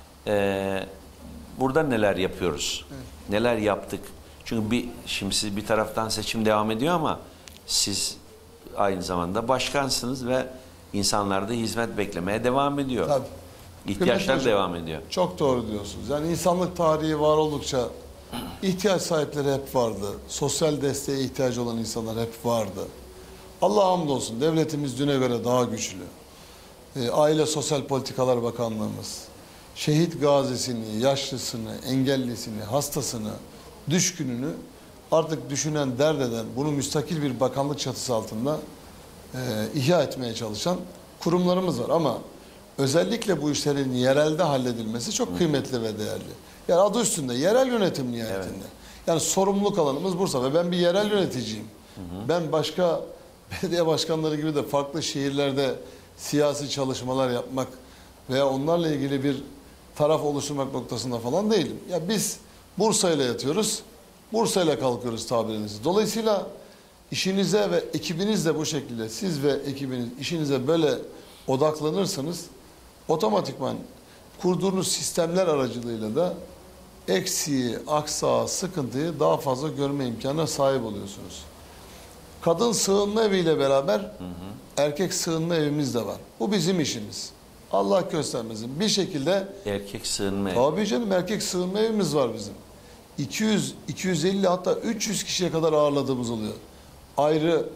burada neler yapıyoruz? Evet. Neler yaptık? Çünkü şimdi siz bir taraftan seçim devam ediyor ama siz aynı zamanda başkansınız ve insanlar da hizmet beklemeye devam ediyor. Tabii. İhtiyaçlar devam ediyor. Çok doğru diyorsunuz. Yani insanlık tarihi var oldukça ihtiyaç sahipleri hep vardı. Sosyal desteğe ihtiyacı olan insanlar hep vardı. Allah'a hamdolsun devletimiz düne göre daha güçlü. Aile Sosyal Politikalar Bakanlığımız şehit gazisini, yaşlısını, engellisini, hastasını, düşkününü artık düşünen, dert eden, bunu müstakil bir bakanlık çatısı altında ihya etmeye çalışan kurumlarımız var. Ama özellikle bu işlerin yerelde halledilmesi çok kıymetli ve değerli. Yani adı üstünde yerel yönetim nihayetinde. Evet. Yani sorumluluk alanımız Bursa ve ben bir yerel yöneticiyim. Ben başka belediye başkanları gibi de farklı şehirlerde siyasi çalışmalar yapmak veya onlarla ilgili bir taraf oluşturmak noktasında falan değilim. Ya biz Bursa ile yatıyoruz, Bursa ile kalkıyoruz tabirinizi. Dolayısıyla işinize ve ekibinizle bu şekilde, siz ve ekibiniz işinize böyle odaklanırsanız otomatikman kurduğunuz sistemler aracılığıyla da eksiği, aksağı, sıkıntıyı daha fazla görme imkanına sahip oluyorsunuz. Kadın sığınma eviyle beraber erkek sığınma evimiz de var. Bu bizim işimiz. Allah göstermesin. Bir şekilde erkek sığınma evi. Tabii canım, erkek sığınma evimiz var bizim. 200, 250 hatta 300 kişiye kadar ağırladığımız oluyor. Ayrı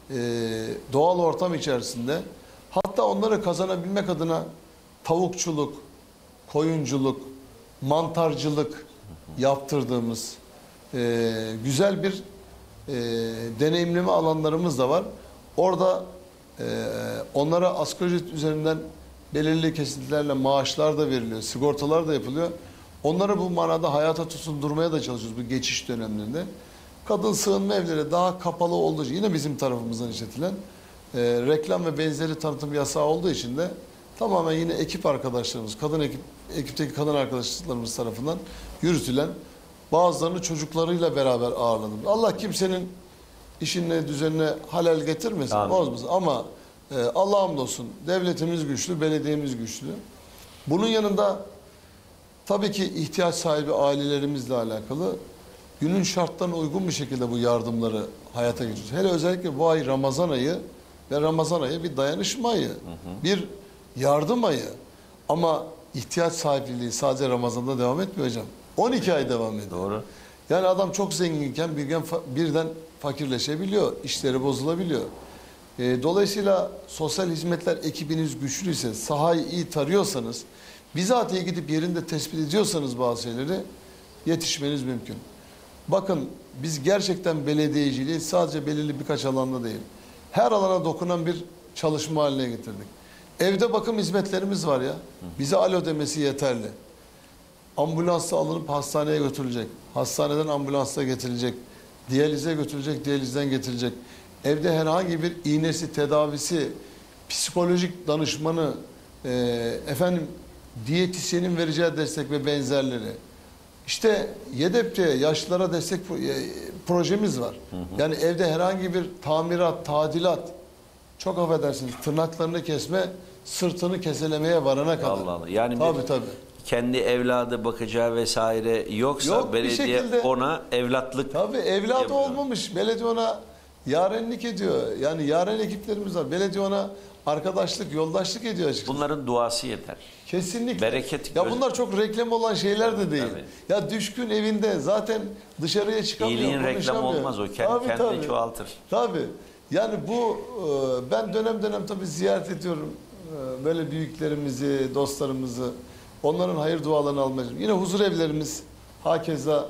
doğal ortam içerisinde. Hatta onları kazanabilmek adına tavukçuluk, koyunculuk, mantarcılık yaptırdığımız güzel bir deneyimleme alanlarımız da var. Orada onlara asgari ücret üzerinden belirli kesintilerle maaşlar da veriliyor, sigortalar da yapılıyor. Onları bu manada hayata tutundurmaya da çalışıyoruz bu geçiş dönemlerinde. Kadın sığınma evleri daha kapalı olduğu için, yine bizim tarafımızdan işletilen reklam ve benzeri tanıtım yasağı olduğu için de tamamen yine ekip arkadaşlarımız, ekipteki kadın arkadaşlarımız tarafından yürütülen, bazılarını çocuklarıyla beraber ağırladım. Allah kimsenin işine, düzenine halel getirmesin, bozmasın. Ama Allah'a hamdolsun devletimiz güçlü, belediyemiz güçlü. Bunun yanında tabii ki ihtiyaç sahibi ailelerimizle alakalı günün şartlarına uygun bir şekilde bu yardımları hayata geçiriyoruz. Hele özellikle bu ay Ramazan ayı ve Ramazan ayı bir dayanışma ayı, bir yardım ayı. Ama ihtiyaç sahipliği sadece Ramazan'da devam etmiyor hocam. 12 ay devam ediyor. Doğru. Yani adam çok zenginken birden fakirleşebiliyor, işleri bozulabiliyor. Dolayısıyla sosyal hizmetler ekibiniz güçlüyse, sahayı iyi tarıyorsanız, bizatihi gidip yerinde tespit ediyorsanız bazı şeyleri, yetişmeniz mümkün. Bakın biz gerçekten belediyeciliği sadece belirli birkaç alanda değil, her alana dokunan bir çalışma haline getirdik. Evde bakım hizmetlerimiz var ya, bize alo demesi yeterli. Ambulansla alınıp hastaneye götürülecek, hastaneden ambulansla getirilecek, diyalize götürülecek, diyalizden getirilecek. Evde herhangi bir iğnesi, tedavisi, psikolojik danışmanı, diyetisyenin vereceği destek ve benzerleri. İşte YEDEP'te yaşlılara destek projemiz var. Yani evde herhangi bir tamirat, tadilat, çok affedersiniz, tırnaklarını kesme, sırtını keselemeye varana kadar. Allah Allah. Yani Tabii. kendi evladı bakacağı vesaire yoksa Yok, bir belediye şekilde, ona evlatlık tabii evlat yapıyor. olmamış. Belediye ona yarenlik ediyor. Yani yaren ekiplerimiz var. Belediye ona arkadaşlık, yoldaşlık ediyor açıkçası. Bunların duası yeter. Kesinlikle. Bereket ya bunlar çok reklam olan şeyler de değil. Tabii. Ya düşkün evinde zaten dışarıya çıkamıyor, İyiliğin reklamı konuşamıyor. olmaz, o kendini çoğaltır. Tabii. Yani bu ben dönem dönem tabii ziyaret ediyorum. Böyle büyüklerimizi, dostlarımızı, onların hayır dualarını almaya çalışıyorum. Yine huzur evlerimiz hakeza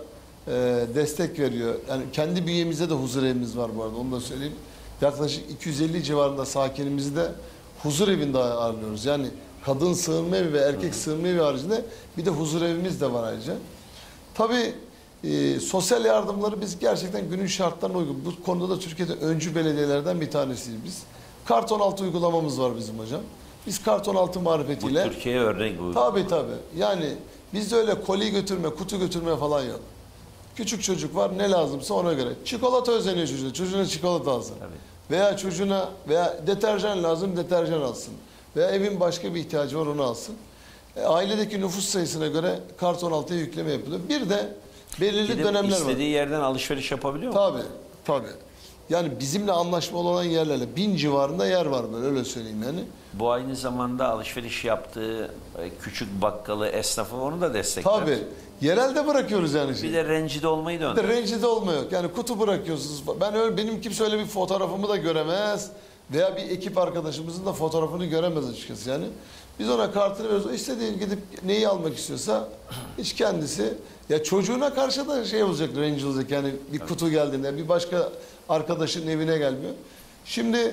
destek veriyor. Yani kendi bünyemizde de huzur evimiz var bu arada, onu da söyleyeyim. Yaklaşık 250 civarında sakinimizi de huzur evinde ağırlıyoruz. Yani kadın sığınma evi ve erkek sığınma evi haricinde bir de huzur evimiz de var ayrıca. Tabii sosyal yardımları biz gerçekten günün şartlarına uygun. Bu konuda da Türkiye'de öncü belediyelerden bir tanesiyiz biz. Karton altı uygulamamız var bizim hocam. Biz karton altı marifetiyle... Bu Türkiye'ye örnek bu. Tabii. Yani bizde öyle koli götürme, kutu götürme falan yok. Küçük çocuk var, ne lazımsa ona göre. Çikolata özeniyor çocuğuna, çocuğuna çikolata alsın. Tabii. Veya çocuğuna deterjan lazım, deterjan alsın. Veya evin başka bir ihtiyacı var, onu alsın. Ailedeki nüfus sayısına göre karton altıya yükleme yapılıyor. Bir de belirli Gidip dönemler var. istediği yerden alışveriş yapabiliyor mu? Tabii. Yani bizimle anlaşmalı olan yerlerle 1000 civarında yer var böyle, öyle söyleyeyim yani. Bu aynı zamanda alışveriş yaptığı küçük bakkalı, esnafı onu da destekler. Tabii. Yerelde bırakıyoruz yani. Bir de rencide olmayı da Bir de rencide olma yok. Yani kutu bırakıyorsunuz. Benim kimse öyle bir fotoğrafımı da göremez. Veya bir ekip arkadaşımızın da fotoğrafını göremez açıkçası yani. Biz ona kartını veriyoruz. O istediğin gidip neyi almak istiyorsa hiç kendisi, ya çocuğuna karşı da şey olacak, rencide olacak. Yani bir kutu geldiğinde bir başka arkadaşın evine gelmiyor. Şimdi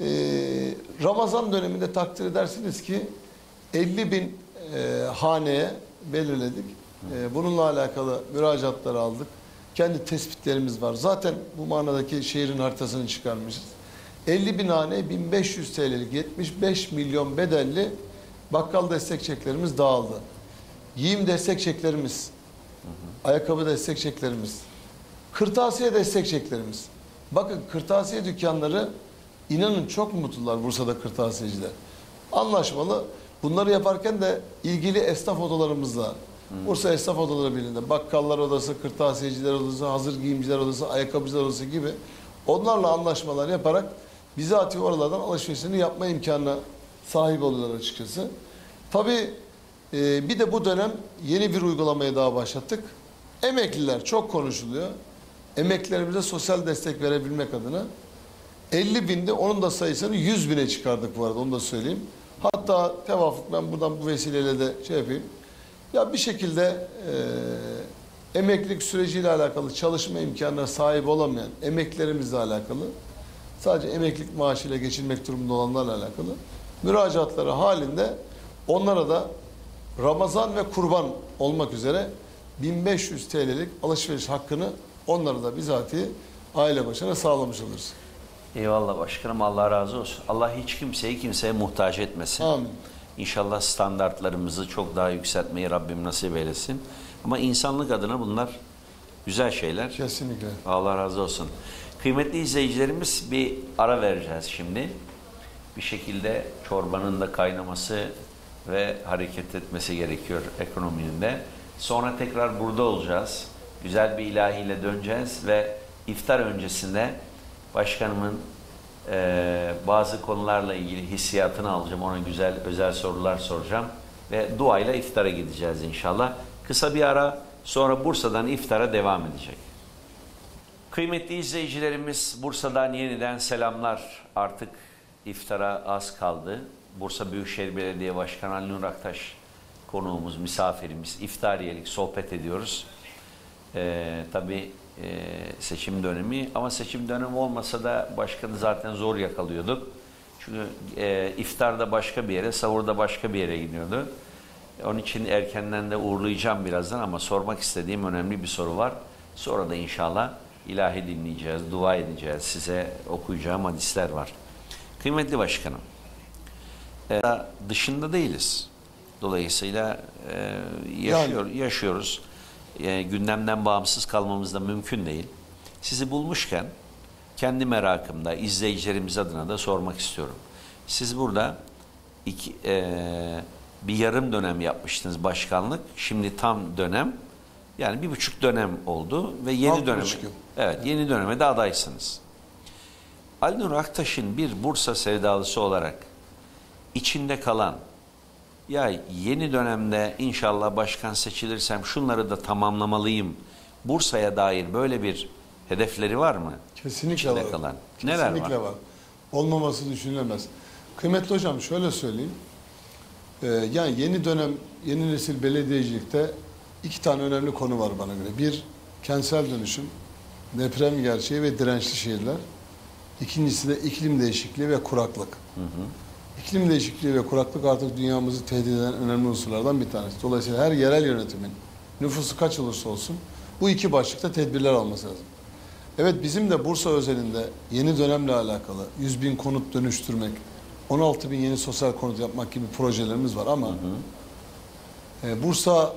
Ramazan döneminde takdir edersiniz ki 50.000 haneye belirledik. Bununla alakalı müracaatları aldık. Kendi tespitlerimiz var. Zaten bu manadaki şehrin haritasını çıkarmışız. 50.000 hane 1500 TL'lik 75 milyon bedelli bakkal destek çeklerimiz dağıldı. Giyim destek çeklerimiz, ayakkabı destek çeklerimiz, kırtasiye destek çeklerimiz. Bakın kırtasiye dükkanları inanın çok mutlular Bursa'da kırtasiyeciler. Anlaşmalı. Bunları yaparken de ilgili esnaf odalarımızla, Bursa Esnaf Odaları Birliği'nde bakkallar odası, kırtasiyeciler odası, hazır giyimciler odası, ayakkabıcılar odası gibi onlarla anlaşmalar yaparak bizatihi oralardan alışverişini yapma imkanına sahip oluyorlar açıkçası. Tabii bir de bu dönem yeni bir uygulamaya daha başlattık. Emekliler çok konuşuluyor. Emeklilerimize sosyal destek verebilmek adına 50.000'de onun da sayısını 100.000'e çıkardık bu arada, onu da söyleyeyim. Hatta tevafuk, ben buradan bu vesileyle de şey yapayım. Ya bir şekilde emeklilik süreciyle alakalı çalışma imkanına sahip olamayan emeklilerimizle alakalı, sadece emeklilik maaşıyla geçinmek durumunda olanlarla alakalı müracaatları halinde onlara da Ramazan ve Kurban olmak üzere 1500 TL'lik alışveriş hakkını onlara da bizatihi aile başına sağlamış oluruz. Eyvallah başkanım, Allah razı olsun. Allah hiç kimseyi kimseye muhtaç etmesin. Amin. İnşallah standartlarımızı çok daha yükseltmeyi Rabbim nasip eylesin. Ama insanlık adına bunlar güzel şeyler. Kesinlikle. Allah razı olsun. Kıymetli izleyicilerimiz, bir ara vereceğiz şimdi. Bir şekilde çorbanın da kaynaması ve hareket etmesi gerekiyor ekonominin de. Sonra tekrar burada olacağız. Güzel bir ilahiyle döneceğiz ve iftar öncesinde başkanımın bazı konularla ilgili hissiyatını alacağım. Ona güzel özel sorular soracağım ve duayla iftara gideceğiz inşallah. Kısa bir ara, sonra Bursa'dan iftara devam edecek. Kıymetli izleyicilerimiz, Bursa'dan yeniden selamlar. Artık iftara az kaldı. Bursa Büyükşehir Belediye Başkanı Ali Nur Aktaş konuğumuz, misafirimiz. İftariyelik sohbet ediyoruz. Tabii seçim dönemi, ama seçim dönemi olmasa da başkanı zaten zor yakalıyorduk. Çünkü iftarda başka bir yere, sahurda başka bir yere gidiyordu. Onun için erkenden de uğurlayacağım birazdan, ama sormak istediğim önemli bir soru var. Sonra da inşallah ilahi dinleyeceğiz, dua edeceğiz. Size okuyacağım hadisler var. Kıymetli başkanım, dışında değiliz. Dolayısıyla yaşıyoruz. Gündemden bağımsız kalmamız da mümkün değil. Sizi bulmuşken kendi merakımda, izleyicilerimiz adına da sormak istiyorum. Siz burada bir yarım dönem yapmıştınız başkanlık. Şimdi tam dönem, yani 1,5 dönem oldu ve yeni döneme, evet, yeni döneme de adaysınız. Ali Nur Aktaş'ın bir Bursa sevdalısı olarak içinde kalan, ya yeni dönemde inşallah başkan seçilirsem şunları da tamamlamalıyım, Bursa'ya dair böyle bir hedefleri var mı? Kesinlikle var. Kalan. Neler Kesinlikle var. Olmaması düşünülemez. Kıymetli hocam, şöyle söyleyeyim. Yani yeni dönem, yeni nesil belediyecilikte 2 tane önemli konu var bana göre. Bir, kentsel dönüşüm, deprem gerçeği ve dirençli şehirler. İkincisi de iklim değişikliği ve kuraklık. İklim değişikliği ve kuraklık artık dünyamızı tehdit eden önemli unsurlardan bir tanesi. Dolayısıyla her yerel yönetimin nüfusu kaç olursa olsun bu 2 başlıkta tedbirler alması lazım. Evet, bizim de Bursa özelinde yeni dönemle alakalı 100.000 konut dönüştürmek, 16.000 yeni sosyal konut yapmak gibi projelerimiz var ama Bursa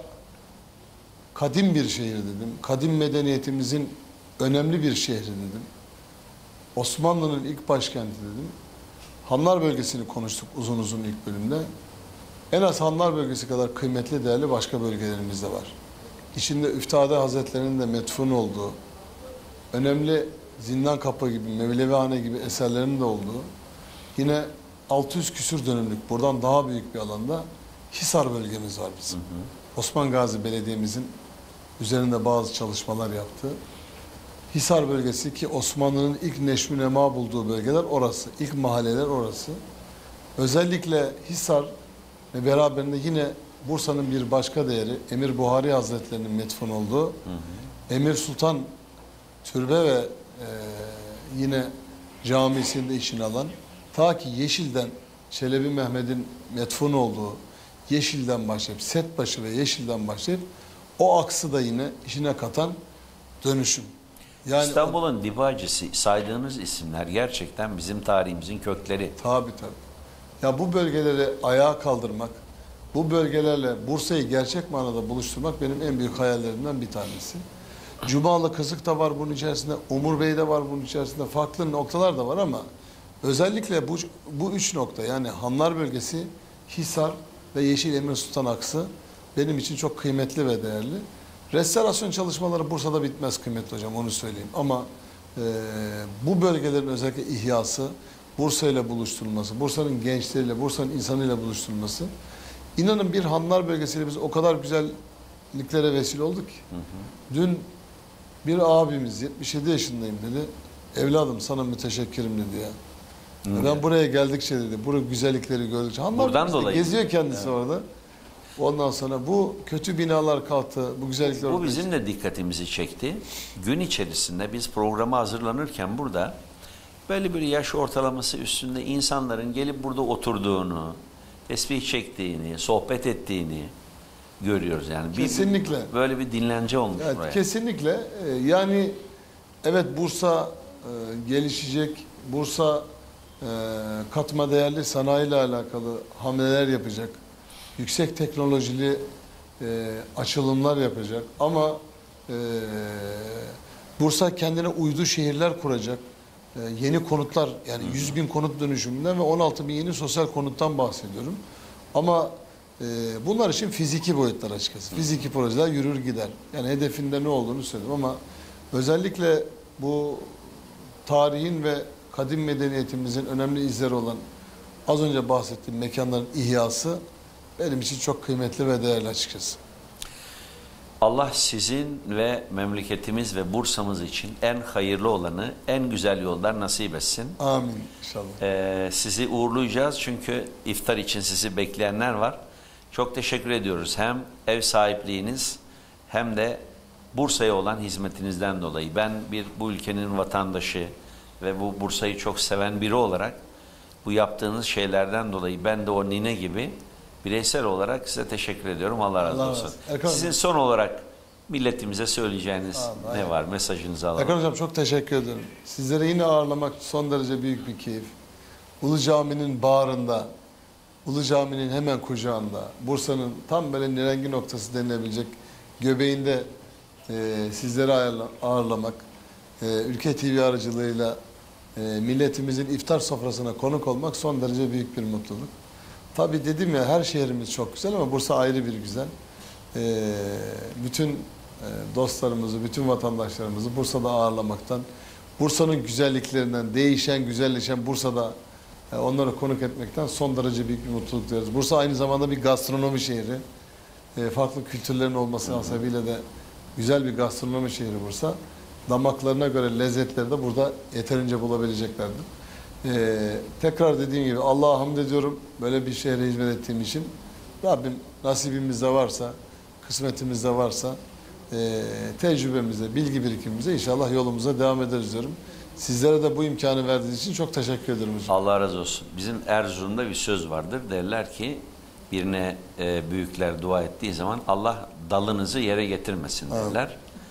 kadim bir şehir dedim. Kadim medeniyetimizin önemli bir şehri dedim. Osmanlı'nın ilk başkenti dedim. Hanlar bölgesini konuştuk uzun uzun ilk bölümde. En az Hanlar bölgesi kadar kıymetli, değerli başka bölgelerimiz de var. İçinde Üftade Hazretleri'nin de metfun olduğu, önemli Zindan Kapı gibi, Mevlevihane gibi eserlerinin de olduğu, yine 600 küsür dönümlük, buradan daha büyük bir alanda Hisar bölgemiz var bizim. Osman Gazi Belediye'mizin üzerinde bazı çalışmalar yaptığı Hisar bölgesi, ki Osmanlı'nın ilk neşvü nema bulduğu bölgeler orası. İlk mahalleler orası. Özellikle Hisar ve beraberinde yine Bursa'nın bir başka değeri Emir Buhari Hazretleri'nin metfun olduğu Emir Sultan Türbe ve yine camisinde işini alan, ta ki Yeşil'den Çelebi Mehmet'in metfun olduğu Yeşil'den başlayıp Setbaşı ve Yeşil'den başlayıp o aksı da yine işine katan dönüşüm. Yani İstanbul'un dibacısı saydığınız isimler gerçekten bizim tarihimizin kökleri. Tabii. Ya bu bölgeleri ayağa kaldırmak, bu bölgelerle Bursa'yı gerçek manada buluşturmak benim en büyük hayallerimden bir tanesi. Cumalı Kızık da var bunun içerisinde, Umur Bey de var bunun içerisinde, farklı noktalar da var ama özellikle bu 3 nokta, yani Hanlar bölgesi, Hisar ve Yeşil Emir Sultan aksı benim için çok kıymetli ve değerli. Restorasyon çalışmaları Bursa'da bitmez kıymetli hocam, onu söyleyeyim. Ama bu bölgelerin özellikle ihyası, Bursa ile buluşturulması, Bursa'nın gençleriyle, Bursa'nın insanıyla buluşturulması. İnanın bir Hanlar bölgesiyle biz o kadar güzelliklere vesile olduk ki. Dün bir abimiz 77 yaşındayım dedi. Evladım sana müteşekkirim dedi ya. Ben buraya geldikçe dedi, bu güzellikleri gördükçe. Hanlar buradan dolayı geziyor kendisi orada. Ondan sonra bu kötü binalar kalktı, bu güzellikler... Bu bizim de dikkatimizi çekti. Gün içerisinde biz programa hazırlanırken burada böyle bir yaş ortalaması üstünde insanların gelip burada oturduğunu, tesbih çektiğini, sohbet ettiğini görüyoruz. Yani kesinlikle. Böyle bir dinlence olmuş evet, buraya. Kesinlikle. Yani evet, Bursa gelişecek, Bursa katma değerli sanayiyle alakalı hamleler yapacak. Yüksek teknolojili açılımlar yapacak ama Bursa kendine uydu şehirler kuracak. Yeni konutlar, yani 100.000 konut dönüşümünden ve 16.000 yeni sosyal konuttan bahsediyorum. Ama bunlar için fiziki boyutlar açıkçası. Fiziki projeler yürür gider. Yani hedefinde ne olduğunu söyledim ama özellikle bu tarihin ve kadim medeniyetimizin önemli izleri olan az önce bahsettiğim mekanların ihyası benim için çok kıymetli ve değerli açıkçası. Allah sizin ve memleketimiz ve Bursa'mız için en hayırlı olanı, en güzel yollar nasip etsin. Amin inşallah. Sizi uğurlayacağız çünkü iftar için sizi bekleyenler var. Çok teşekkür ediyoruz. Hem ev sahipliğiniz hem de Bursa'ya olan hizmetinizden dolayı. Ben bu ülkenin vatandaşı ve bu Bursa'yı çok seven biri olarak bu yaptığınız şeylerden dolayı ben de o nine gibi bireysel olarak size teşekkür ediyorum. Allah razı olsun. Sizin son olarak milletimize söyleyeceğiniz ne var? Mesajınızı alalım. Erkan Hocam çok teşekkür ederim. Sizleri yine ağırlamak son derece büyük bir keyif. Ulu Cami'nin bağrında, Ulu Cami'nin hemen kucağında, Bursa'nın tam böyle nirengi noktası denilebilecek göbeğinde sizleri ağırlamak, Ülke TV aracılığıyla milletimizin iftar sofrasına konuk olmak son derece büyük bir mutluluk. Tabii dedim ya, her şehrimiz çok güzel ama Bursa ayrı bir güzel. Bütün dostlarımızı, bütün vatandaşlarımızı Bursa'da ağırlamaktan, Bursa'nın güzelliklerinden, değişen, güzelleşen Bursa'da onları konuk etmekten son derece büyük bir mutluluk duyuyoruz. Bursa aynı zamanda bir gastronomi şehri. Farklı kültürlerin olması hasebiyle de güzel bir gastronomi şehri Bursa. Damaklarına göre lezzetleri de burada yeterince bulabileceklerdir. Tekrar dediğim gibi Allah'a hamd ediyorum böyle bir şehre hizmet ettiğim için. Rabbim nasibimizde varsa, kısmetimizde varsa tecrübemize, bilgi birikimimize inşallah yolumuza devam ederiz diyorum. Sizlere de bu imkanı verdiğiniz için çok teşekkür ederim hocam. Allah razı olsun. Bizim Erzurum'da bir söz vardır. Derler ki birine büyükler dua ettiği zaman Allah dalınızı yere getirmesin derler.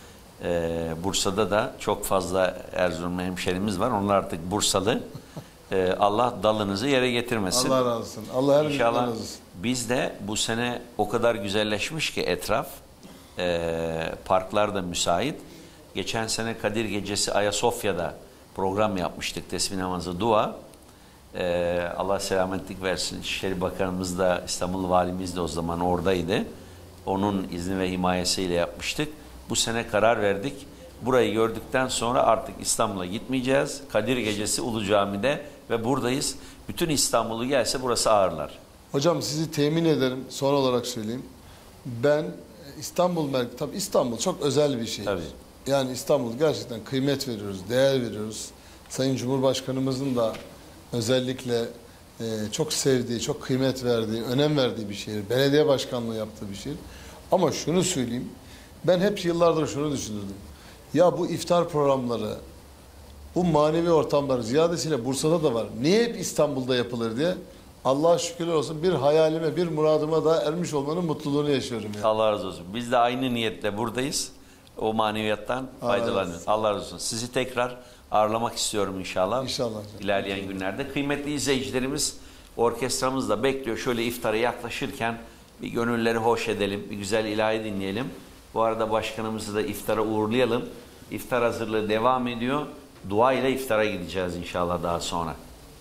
Bursa'da da çok fazla Erzurumlu hemşerimiz var. Onlar artık Bursalı. Allah dalınızı yere getirmesin. Allah razı olsun. Allah her İnşallah razı olsun. biz de bu sene o kadar güzelleşmiş ki etraf, parklar da müsait. Geçen sene Kadir Gecesi Ayasofya'da program yapmıştık. Tesbih namazı, dua. Allah selametlik versin. İçişleri Bakanımız da, İstanbul Valimiz de o zaman oradaydı. Onun izni ve himayesiyle yapmıştık. Bu sene karar verdik. Burayı gördükten sonra artık İstanbul'a gitmeyeceğiz. Kadir Gecesi Ulu Cami'de ve buradayız. Bütün İstanbul'u gelse burası ağırlar. Hocam sizi temin ederim. Son olarak söyleyeyim. Ben tabii İstanbul çok özel bir şey. Tabii. Yani İstanbul gerçekten kıymet veriyoruz, değer veriyoruz. Sayın Cumhurbaşkanımızın da özellikle çok sevdiği, çok kıymet verdiği, önem verdiği bir şehir. Belediye başkanlığı yaptığı bir şehir. Ama şunu söyleyeyim. Ben hep yıllardır şunu düşünürdüm. Ya bu iftar programları, bu manevi ortamlar ziyadesiyle Bursa'da da var. Niye hep İstanbul'da yapılır diye. Allah'a şükürler olsun bir hayalime, bir muradıma da ermiş olmanın mutluluğunu yaşıyorum. Yani. Allah razı olsun. Biz de aynı niyetle buradayız. O maneviyattan faydalanıyoruz. Allah razı olsun. Sizi tekrar ağırlamak istiyorum inşallah. İnşallah. İlerleyen günlerde. Kıymetli izleyicilerimiz, orkestramız da bekliyor. Şöyle iftara yaklaşırken bir gönülleri hoş edelim, bir güzel ilahi dinleyelim. Bu arada başkanımızı da iftara uğurlayalım. İftar hazırlığı devam ediyor. Dua ile iftara gideceğiz inşallah daha sonra.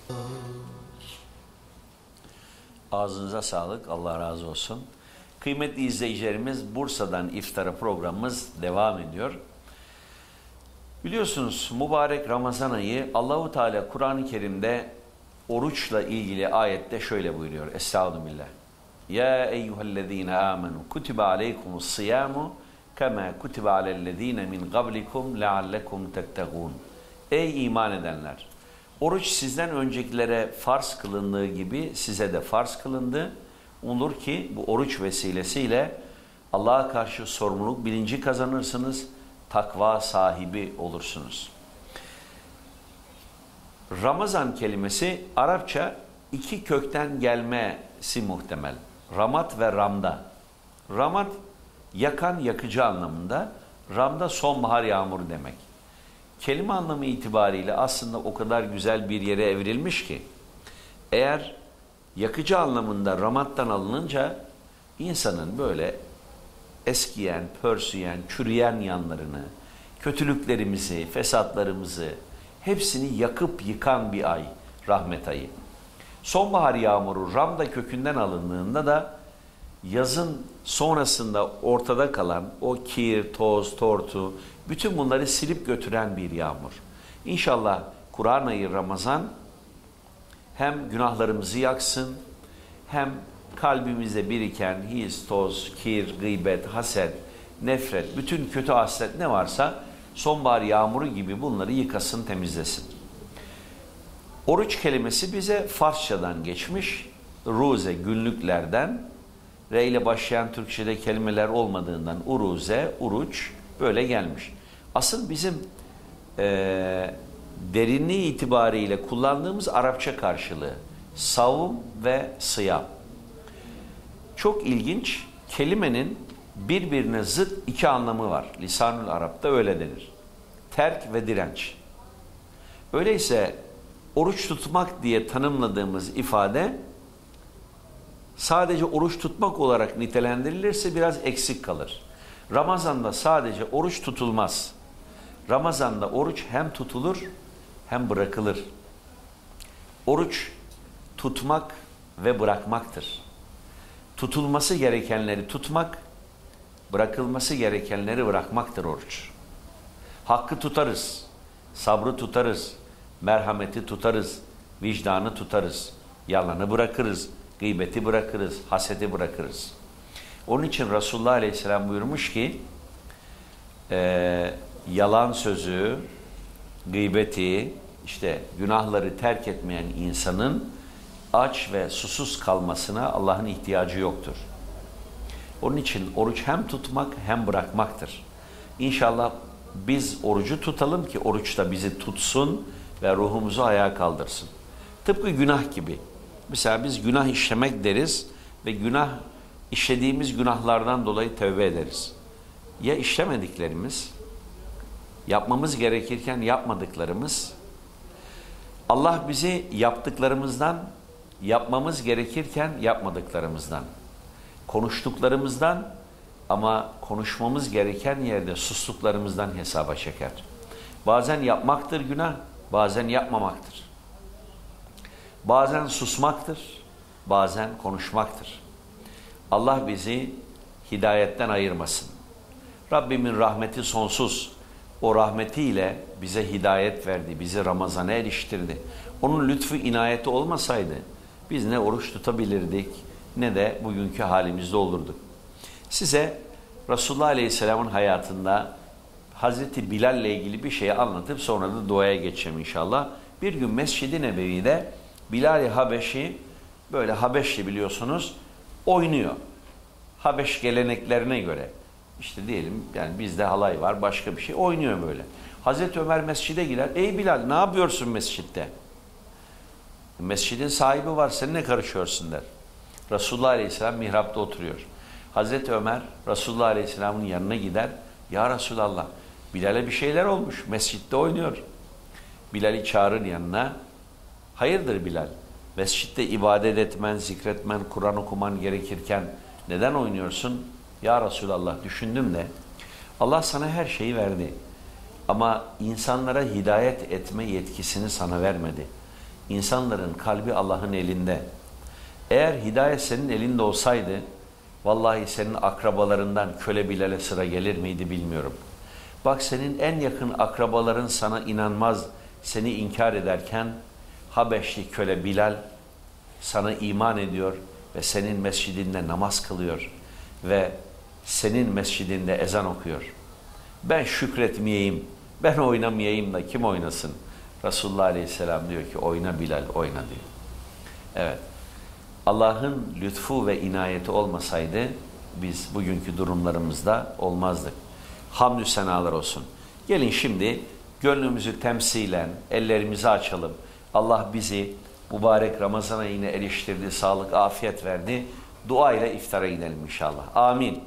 Ağzınıza sağlık. Allah razı olsun. Kıymetli izleyicilerimiz, Bursa'dan iftara programımız devam ediyor. Biliyorsunuz mübarek Ramazan ayı Allahu Teala Kur'an-ı Kerim'de oruçla ilgili ayette şöyle buyuruyor. Estağfirullah. Ya eyyühellezine amenu kutibe aleykumus siyamu kema kutibe alellezine min qablikum leallekum tettegûn. Ey iman edenler! Oruç sizden öncekilere farz kılındığı gibi size de farz kılındı. Umulur ki bu oruç vesilesiyle Allah'a karşı sorumluluk bilinci kazanırsınız, takva sahibi olursunuz. Ramazan kelimesi Arapça iki kökten gelmesi muhtemel. Ramat ve ramda. Ramat yakan, yakıcı anlamında. Ramda sonbahar yağmuru demek. Kelime anlamı itibariyle aslında o kadar güzel bir yere evrilmiş ki eğer yakıcı anlamında ramattan alınınca insanın böyle eskiyen, pörsüyen, çürüyen yanlarını, kötülüklerimizi, fesatlarımızı hepsini yakıp yıkan bir ay, rahmet ayı. Sonbahar yağmuru ramda kökünden alındığında da yazın sonrasında ortada kalan o kir, toz, tortu, bütün bunları silip götüren bir yağmur. İnşallah Kur'an ayı Ramazan hem günahlarımızı yaksın, hem kalbimizde biriken his, toz, kir, gıybet, haset, nefret, bütün kötü haslet ne varsa sonbahar yağmuru gibi bunları yıkasın, temizlesin. Oruç kelimesi bize Farsçadan geçmiş, ruze, günlüklerden, re ile başlayan Türkçe'de kelimeler olmadığından uruze, uruç, böyle gelmiş. Asıl bizim derinliği itibariyle kullandığımız Arapça karşılığı savm ve sıyam. Çok ilginç, kelimenin birbirine zıt iki anlamı var. Lisanül Arap'ta öyle denir. Terk ve direnç. Öyleyse oruç tutmak diye tanımladığımız ifade sadece oruç tutmak olarak nitelendirilirse biraz eksik kalır. Ramazan'da sadece oruç tutulmaz. Ramazan'da oruç hem tutulur hem bırakılır. Oruç tutmak ve bırakmaktır. Tutulması gerekenleri tutmak, bırakılması gerekenleri bırakmaktır oruç. Hakkı tutarız, sabrı tutarız, merhameti tutarız, vicdanı tutarız, yalanı bırakırız, gıybeti bırakırız, hasedi bırakırız. Onun için Resulullah Aleyhisselam buyurmuş ki, yalan sözü, gıybeti, işte günahları terk etmeyen insanın aç ve susuz kalmasına Allah'ın ihtiyacı yoktur. Onun için oruç hem tutmak hem bırakmaktır. İnşallah biz orucu tutalım ki oruç da bizi tutsun ve ruhumuzu ayağa kaldırsın. Tıpkı günah gibi. Mesela biz günah işlemek deriz ve işlediğimiz günahlardan dolayı tövbe ederiz. Ya işlemediklerimiz, yapmamız gerekirken yapmadıklarımız, Allah bizi yaptıklarımızdan, yapmamız gerekirken yapmadıklarımızdan, konuştuklarımızdan ama konuşmamız gereken yerde sustuklarımızdan hesaba çeker. Bazen yapmaktır günah, bazen yapmamaktır. Bazen susmaktır, bazen konuşmaktır. Allah bizi hidayetten ayırmasın. Rabbimin rahmeti sonsuz. O rahmetiyle bize hidayet verdi, bizi Ramazan'a eriştirdi. Onun lütfu inayeti olmasaydı biz ne oruç tutabilirdik ne de bugünkü halimizde olurduk. Size Resulullah Aleyhisselam'ın hayatında Hazreti Bilal ile ilgili bir şeyi anlatıp sonra da duaya geçeceğim inşallah. Bir gün Mescid-i Nebevi'de Bilal-i Habeşi, böyle Habeşli biliyorsunuz, oynuyor. Habeş geleneklerine göre. İşte diyelim yani bizde halay var, başka bir şey oynuyor böyle. Hazreti Ömer mescide girer. Ey Bilal, ne yapıyorsun mescitte? Mescidin sahibi var, sen ne karışıyorsun der. Resulullah Aleyhisselam mihrapta oturuyor. Hazreti Ömer Resulullah Aleyhisselam'ın yanına gider. Ya Resulallah, Bilal'e bir şeyler olmuş. Mescitte oynuyor. Bilal'i çağırır yanına. Hayırdır Bilal? Mescitte ibadet etmen, zikretmen, Kur'an okuman gerekirken neden oynuyorsun? Ya Resulallah, düşündüm de Allah sana her şeyi verdi. Ama insanlara hidayet etme yetkisini sana vermedi. İnsanların kalbi Allah'ın elinde. Eğer hidayet senin elinde olsaydı, vallahi senin akrabalarından köle Bilal'e sıra gelir miydi bilmiyorum. Bak, senin en yakın akrabaların sana inanmaz, seni inkar ederken Habeşli köle Bilal sana iman ediyor ve senin mescidinde namaz kılıyor ve senin mescidinde ezan okuyor. Ben şükretmeyeyim, ben oynamayayım da kim oynasın? Resulullah Aleyhisselam diyor ki oyna Bilal, oyna diyor. Evet. Allah'ın lütfu ve inayeti olmasaydı biz bugünkü durumlarımızda olmazdık. Hamdü senalar olsun. Gelin şimdi gönlümüzü temsilen ellerimizi açalım. Allah bizi mübarek Ramazan ayına eriştirdi, sağlık, afiyet verdi. Dua ile iftara gidelim inşallah. Amin.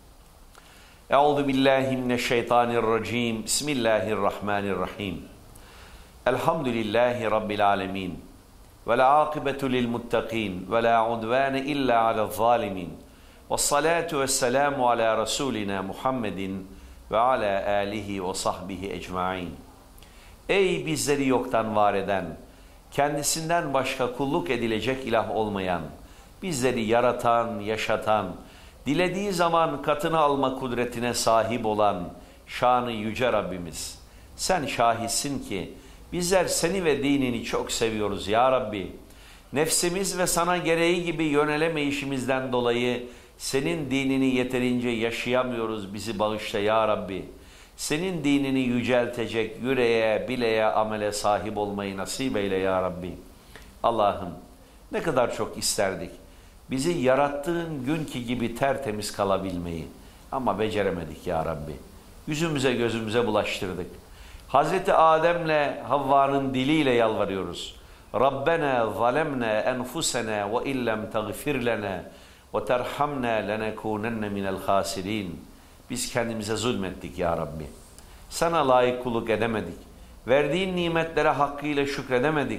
Euzu billahi mineşşeytanirracim. Bismillahirrahmanirrahim. Elhamdülillahi rabbil alamin. Ve la akibetu lil muttaqin ve la udvane illa alel zalimin. Ves salatu vesselamu ala rasulina Muhammedin ve ala alihi ve sahbihi ecmaîn. Ey bizleri yoktan var eden, kendisinden başka kulluk edilecek ilah olmayan, bizleri yaratan, yaşatan, dilediği zaman katını alma kudretine sahip olan şanı yüce Rabbimiz. Sen şahitsin ki bizler seni ve dinini çok seviyoruz ya Rabbi. Nefsimiz ve sana gereği gibi yönelemeyişimizden dolayı senin dinini yeterince yaşayamıyoruz, bizi bağışla ya Rabbi. Senin dinini yüceltecek yüreğe, bileğe, amele sahip olmayı nasip eyle ya Rabbi. Allah'ım ne kadar çok isterdik bizi yarattığın günkü gibi tertemiz kalabilmeyi ama beceremedik ya Rabbi. yüzümüze gözümüze bulaştırdık. Hazreti Adem'le Havva'nın diliyle yalvarıyoruz. Rabbena zalemna enfusena ve illem tagfir lana ve terhamna lenekunenne minel hasirin. Biz kendimize zulmettik ya Rabbi. Sana layık kulluk edemedik. Verdiğin nimetlere hakkıyla şükredemedik.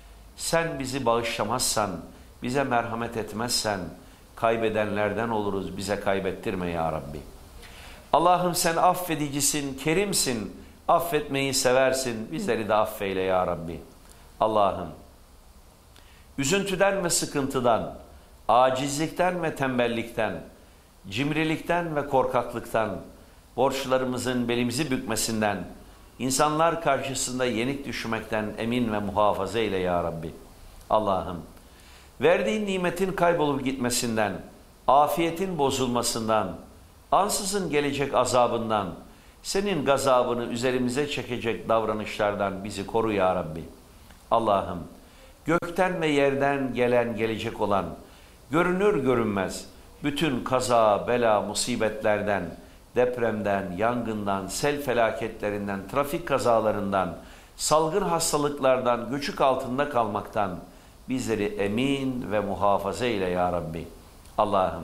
Sen bizi bağışlamazsan, bize merhamet etmezsen kaybedenlerden oluruz. Bize kaybettirme ya Rabbi. Allah'ım sen affedicisin, kerimsin. Affetmeyi seversin. Bizleri de affeyle ya Rabbi. Allah'ım üzüntüden ve sıkıntıdan, acizlikten ve tembellikten, cimrilikten ve korkaklıktan, borçlarımızın belimizi bükmesinden, insanlar karşısında yenik düşmekten emin ve muhafaza eyle ya Rabbi. Allah'ım verdiğin nimetin kaybolup gitmesinden, afiyetin bozulmasından, ansızın gelecek azabından, senin gazabını üzerimize çekecek davranışlardan bizi koru ya Rabbi. Allah'ım gökten ve yerden gelen gelecek olan, görünür görünmez bütün kaza, bela, musibetlerden, depremden, yangından, sel felaketlerinden, trafik kazalarından, salgın hastalıklardan, göçük altında kalmaktan bizleri emin ve muhafaza eyle ya Rabbi. Allah'ım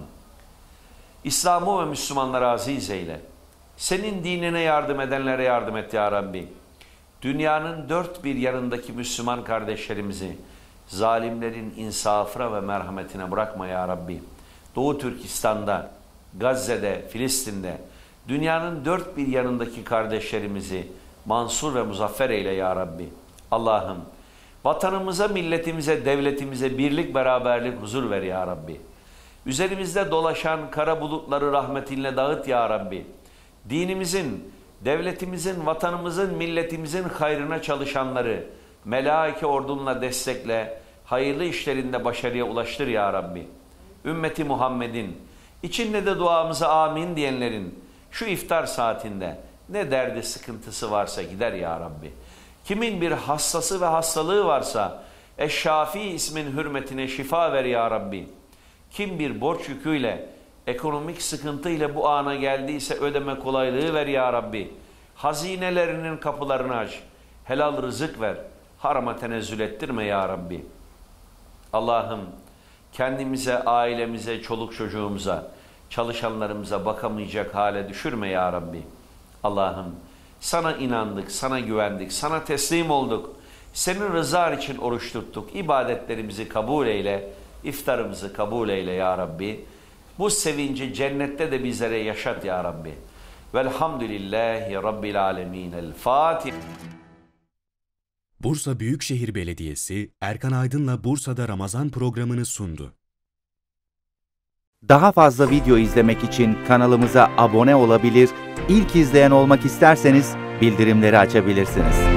İslam'ı ve Müslümanları aziz eyle. Senin dinine yardım edenlere yardım et ya Rabbi. Dünyanın dört bir yanındaki Müslüman kardeşlerimizi zalimlerin insafına ve merhametine bırakma ya Rabbi. Doğu Türkistan'da, Gazze'de, Filistin'de, dünyanın dört bir yanındaki kardeşlerimizi mansur ve muzaffer eyle ya Rabbi. Allah'ım vatanımıza, milletimize, devletimize birlik, beraberlik, huzur ver ya Rabbi. Üzerimizde dolaşan kara bulutları rahmetinle dağıt ya Rabbi. Dinimizin, devletimizin, vatanımızın, milletimizin hayrına çalışanları melaike ordunla destekle, hayırlı işlerinde başarıya ulaştır ya Rabbi. Ümmeti Muhammed'in, içinde de duamıza amin diyenlerin şu iftar saatinde ne derdi sıkıntısı varsa gider ya Rabbi. Kimin bir hastası ve hastalığı varsa Eşşafi ismin hürmetine şifa ver ya Rabbi. Kim bir borç yüküyle, ekonomik sıkıntıyla bu ana geldiyse ödeme kolaylığı ver ya Rabbi. Hazinelerinin kapılarını aç. Helal rızık ver. Harama tenezzül ettirme ya Rabbi. Allah'ım kendimize, ailemize, çoluk çocuğumuza, çalışanlarımıza bakamayacak hale düşürme ya Rabbi. Allah'ım sana inandık, sana güvendik, sana teslim olduk. Senin rızan için oruç tuttuk. İbadetlerimizi kabul eyle, iftarımızı kabul eyle ya Rabbi. Bu sevinci cennette de bizlere yaşat ya Rabbi. Velhamdülillahi Rabbil alemin. El Fatiha. Bursa Büyükşehir Belediyesi Erkan Aydın'la Bursa'da Ramazan programını sundu. Daha fazla video izlemek için kanalımıza abone olabilir, ilk izleyen olmak isterseniz bildirimleri açabilirsiniz.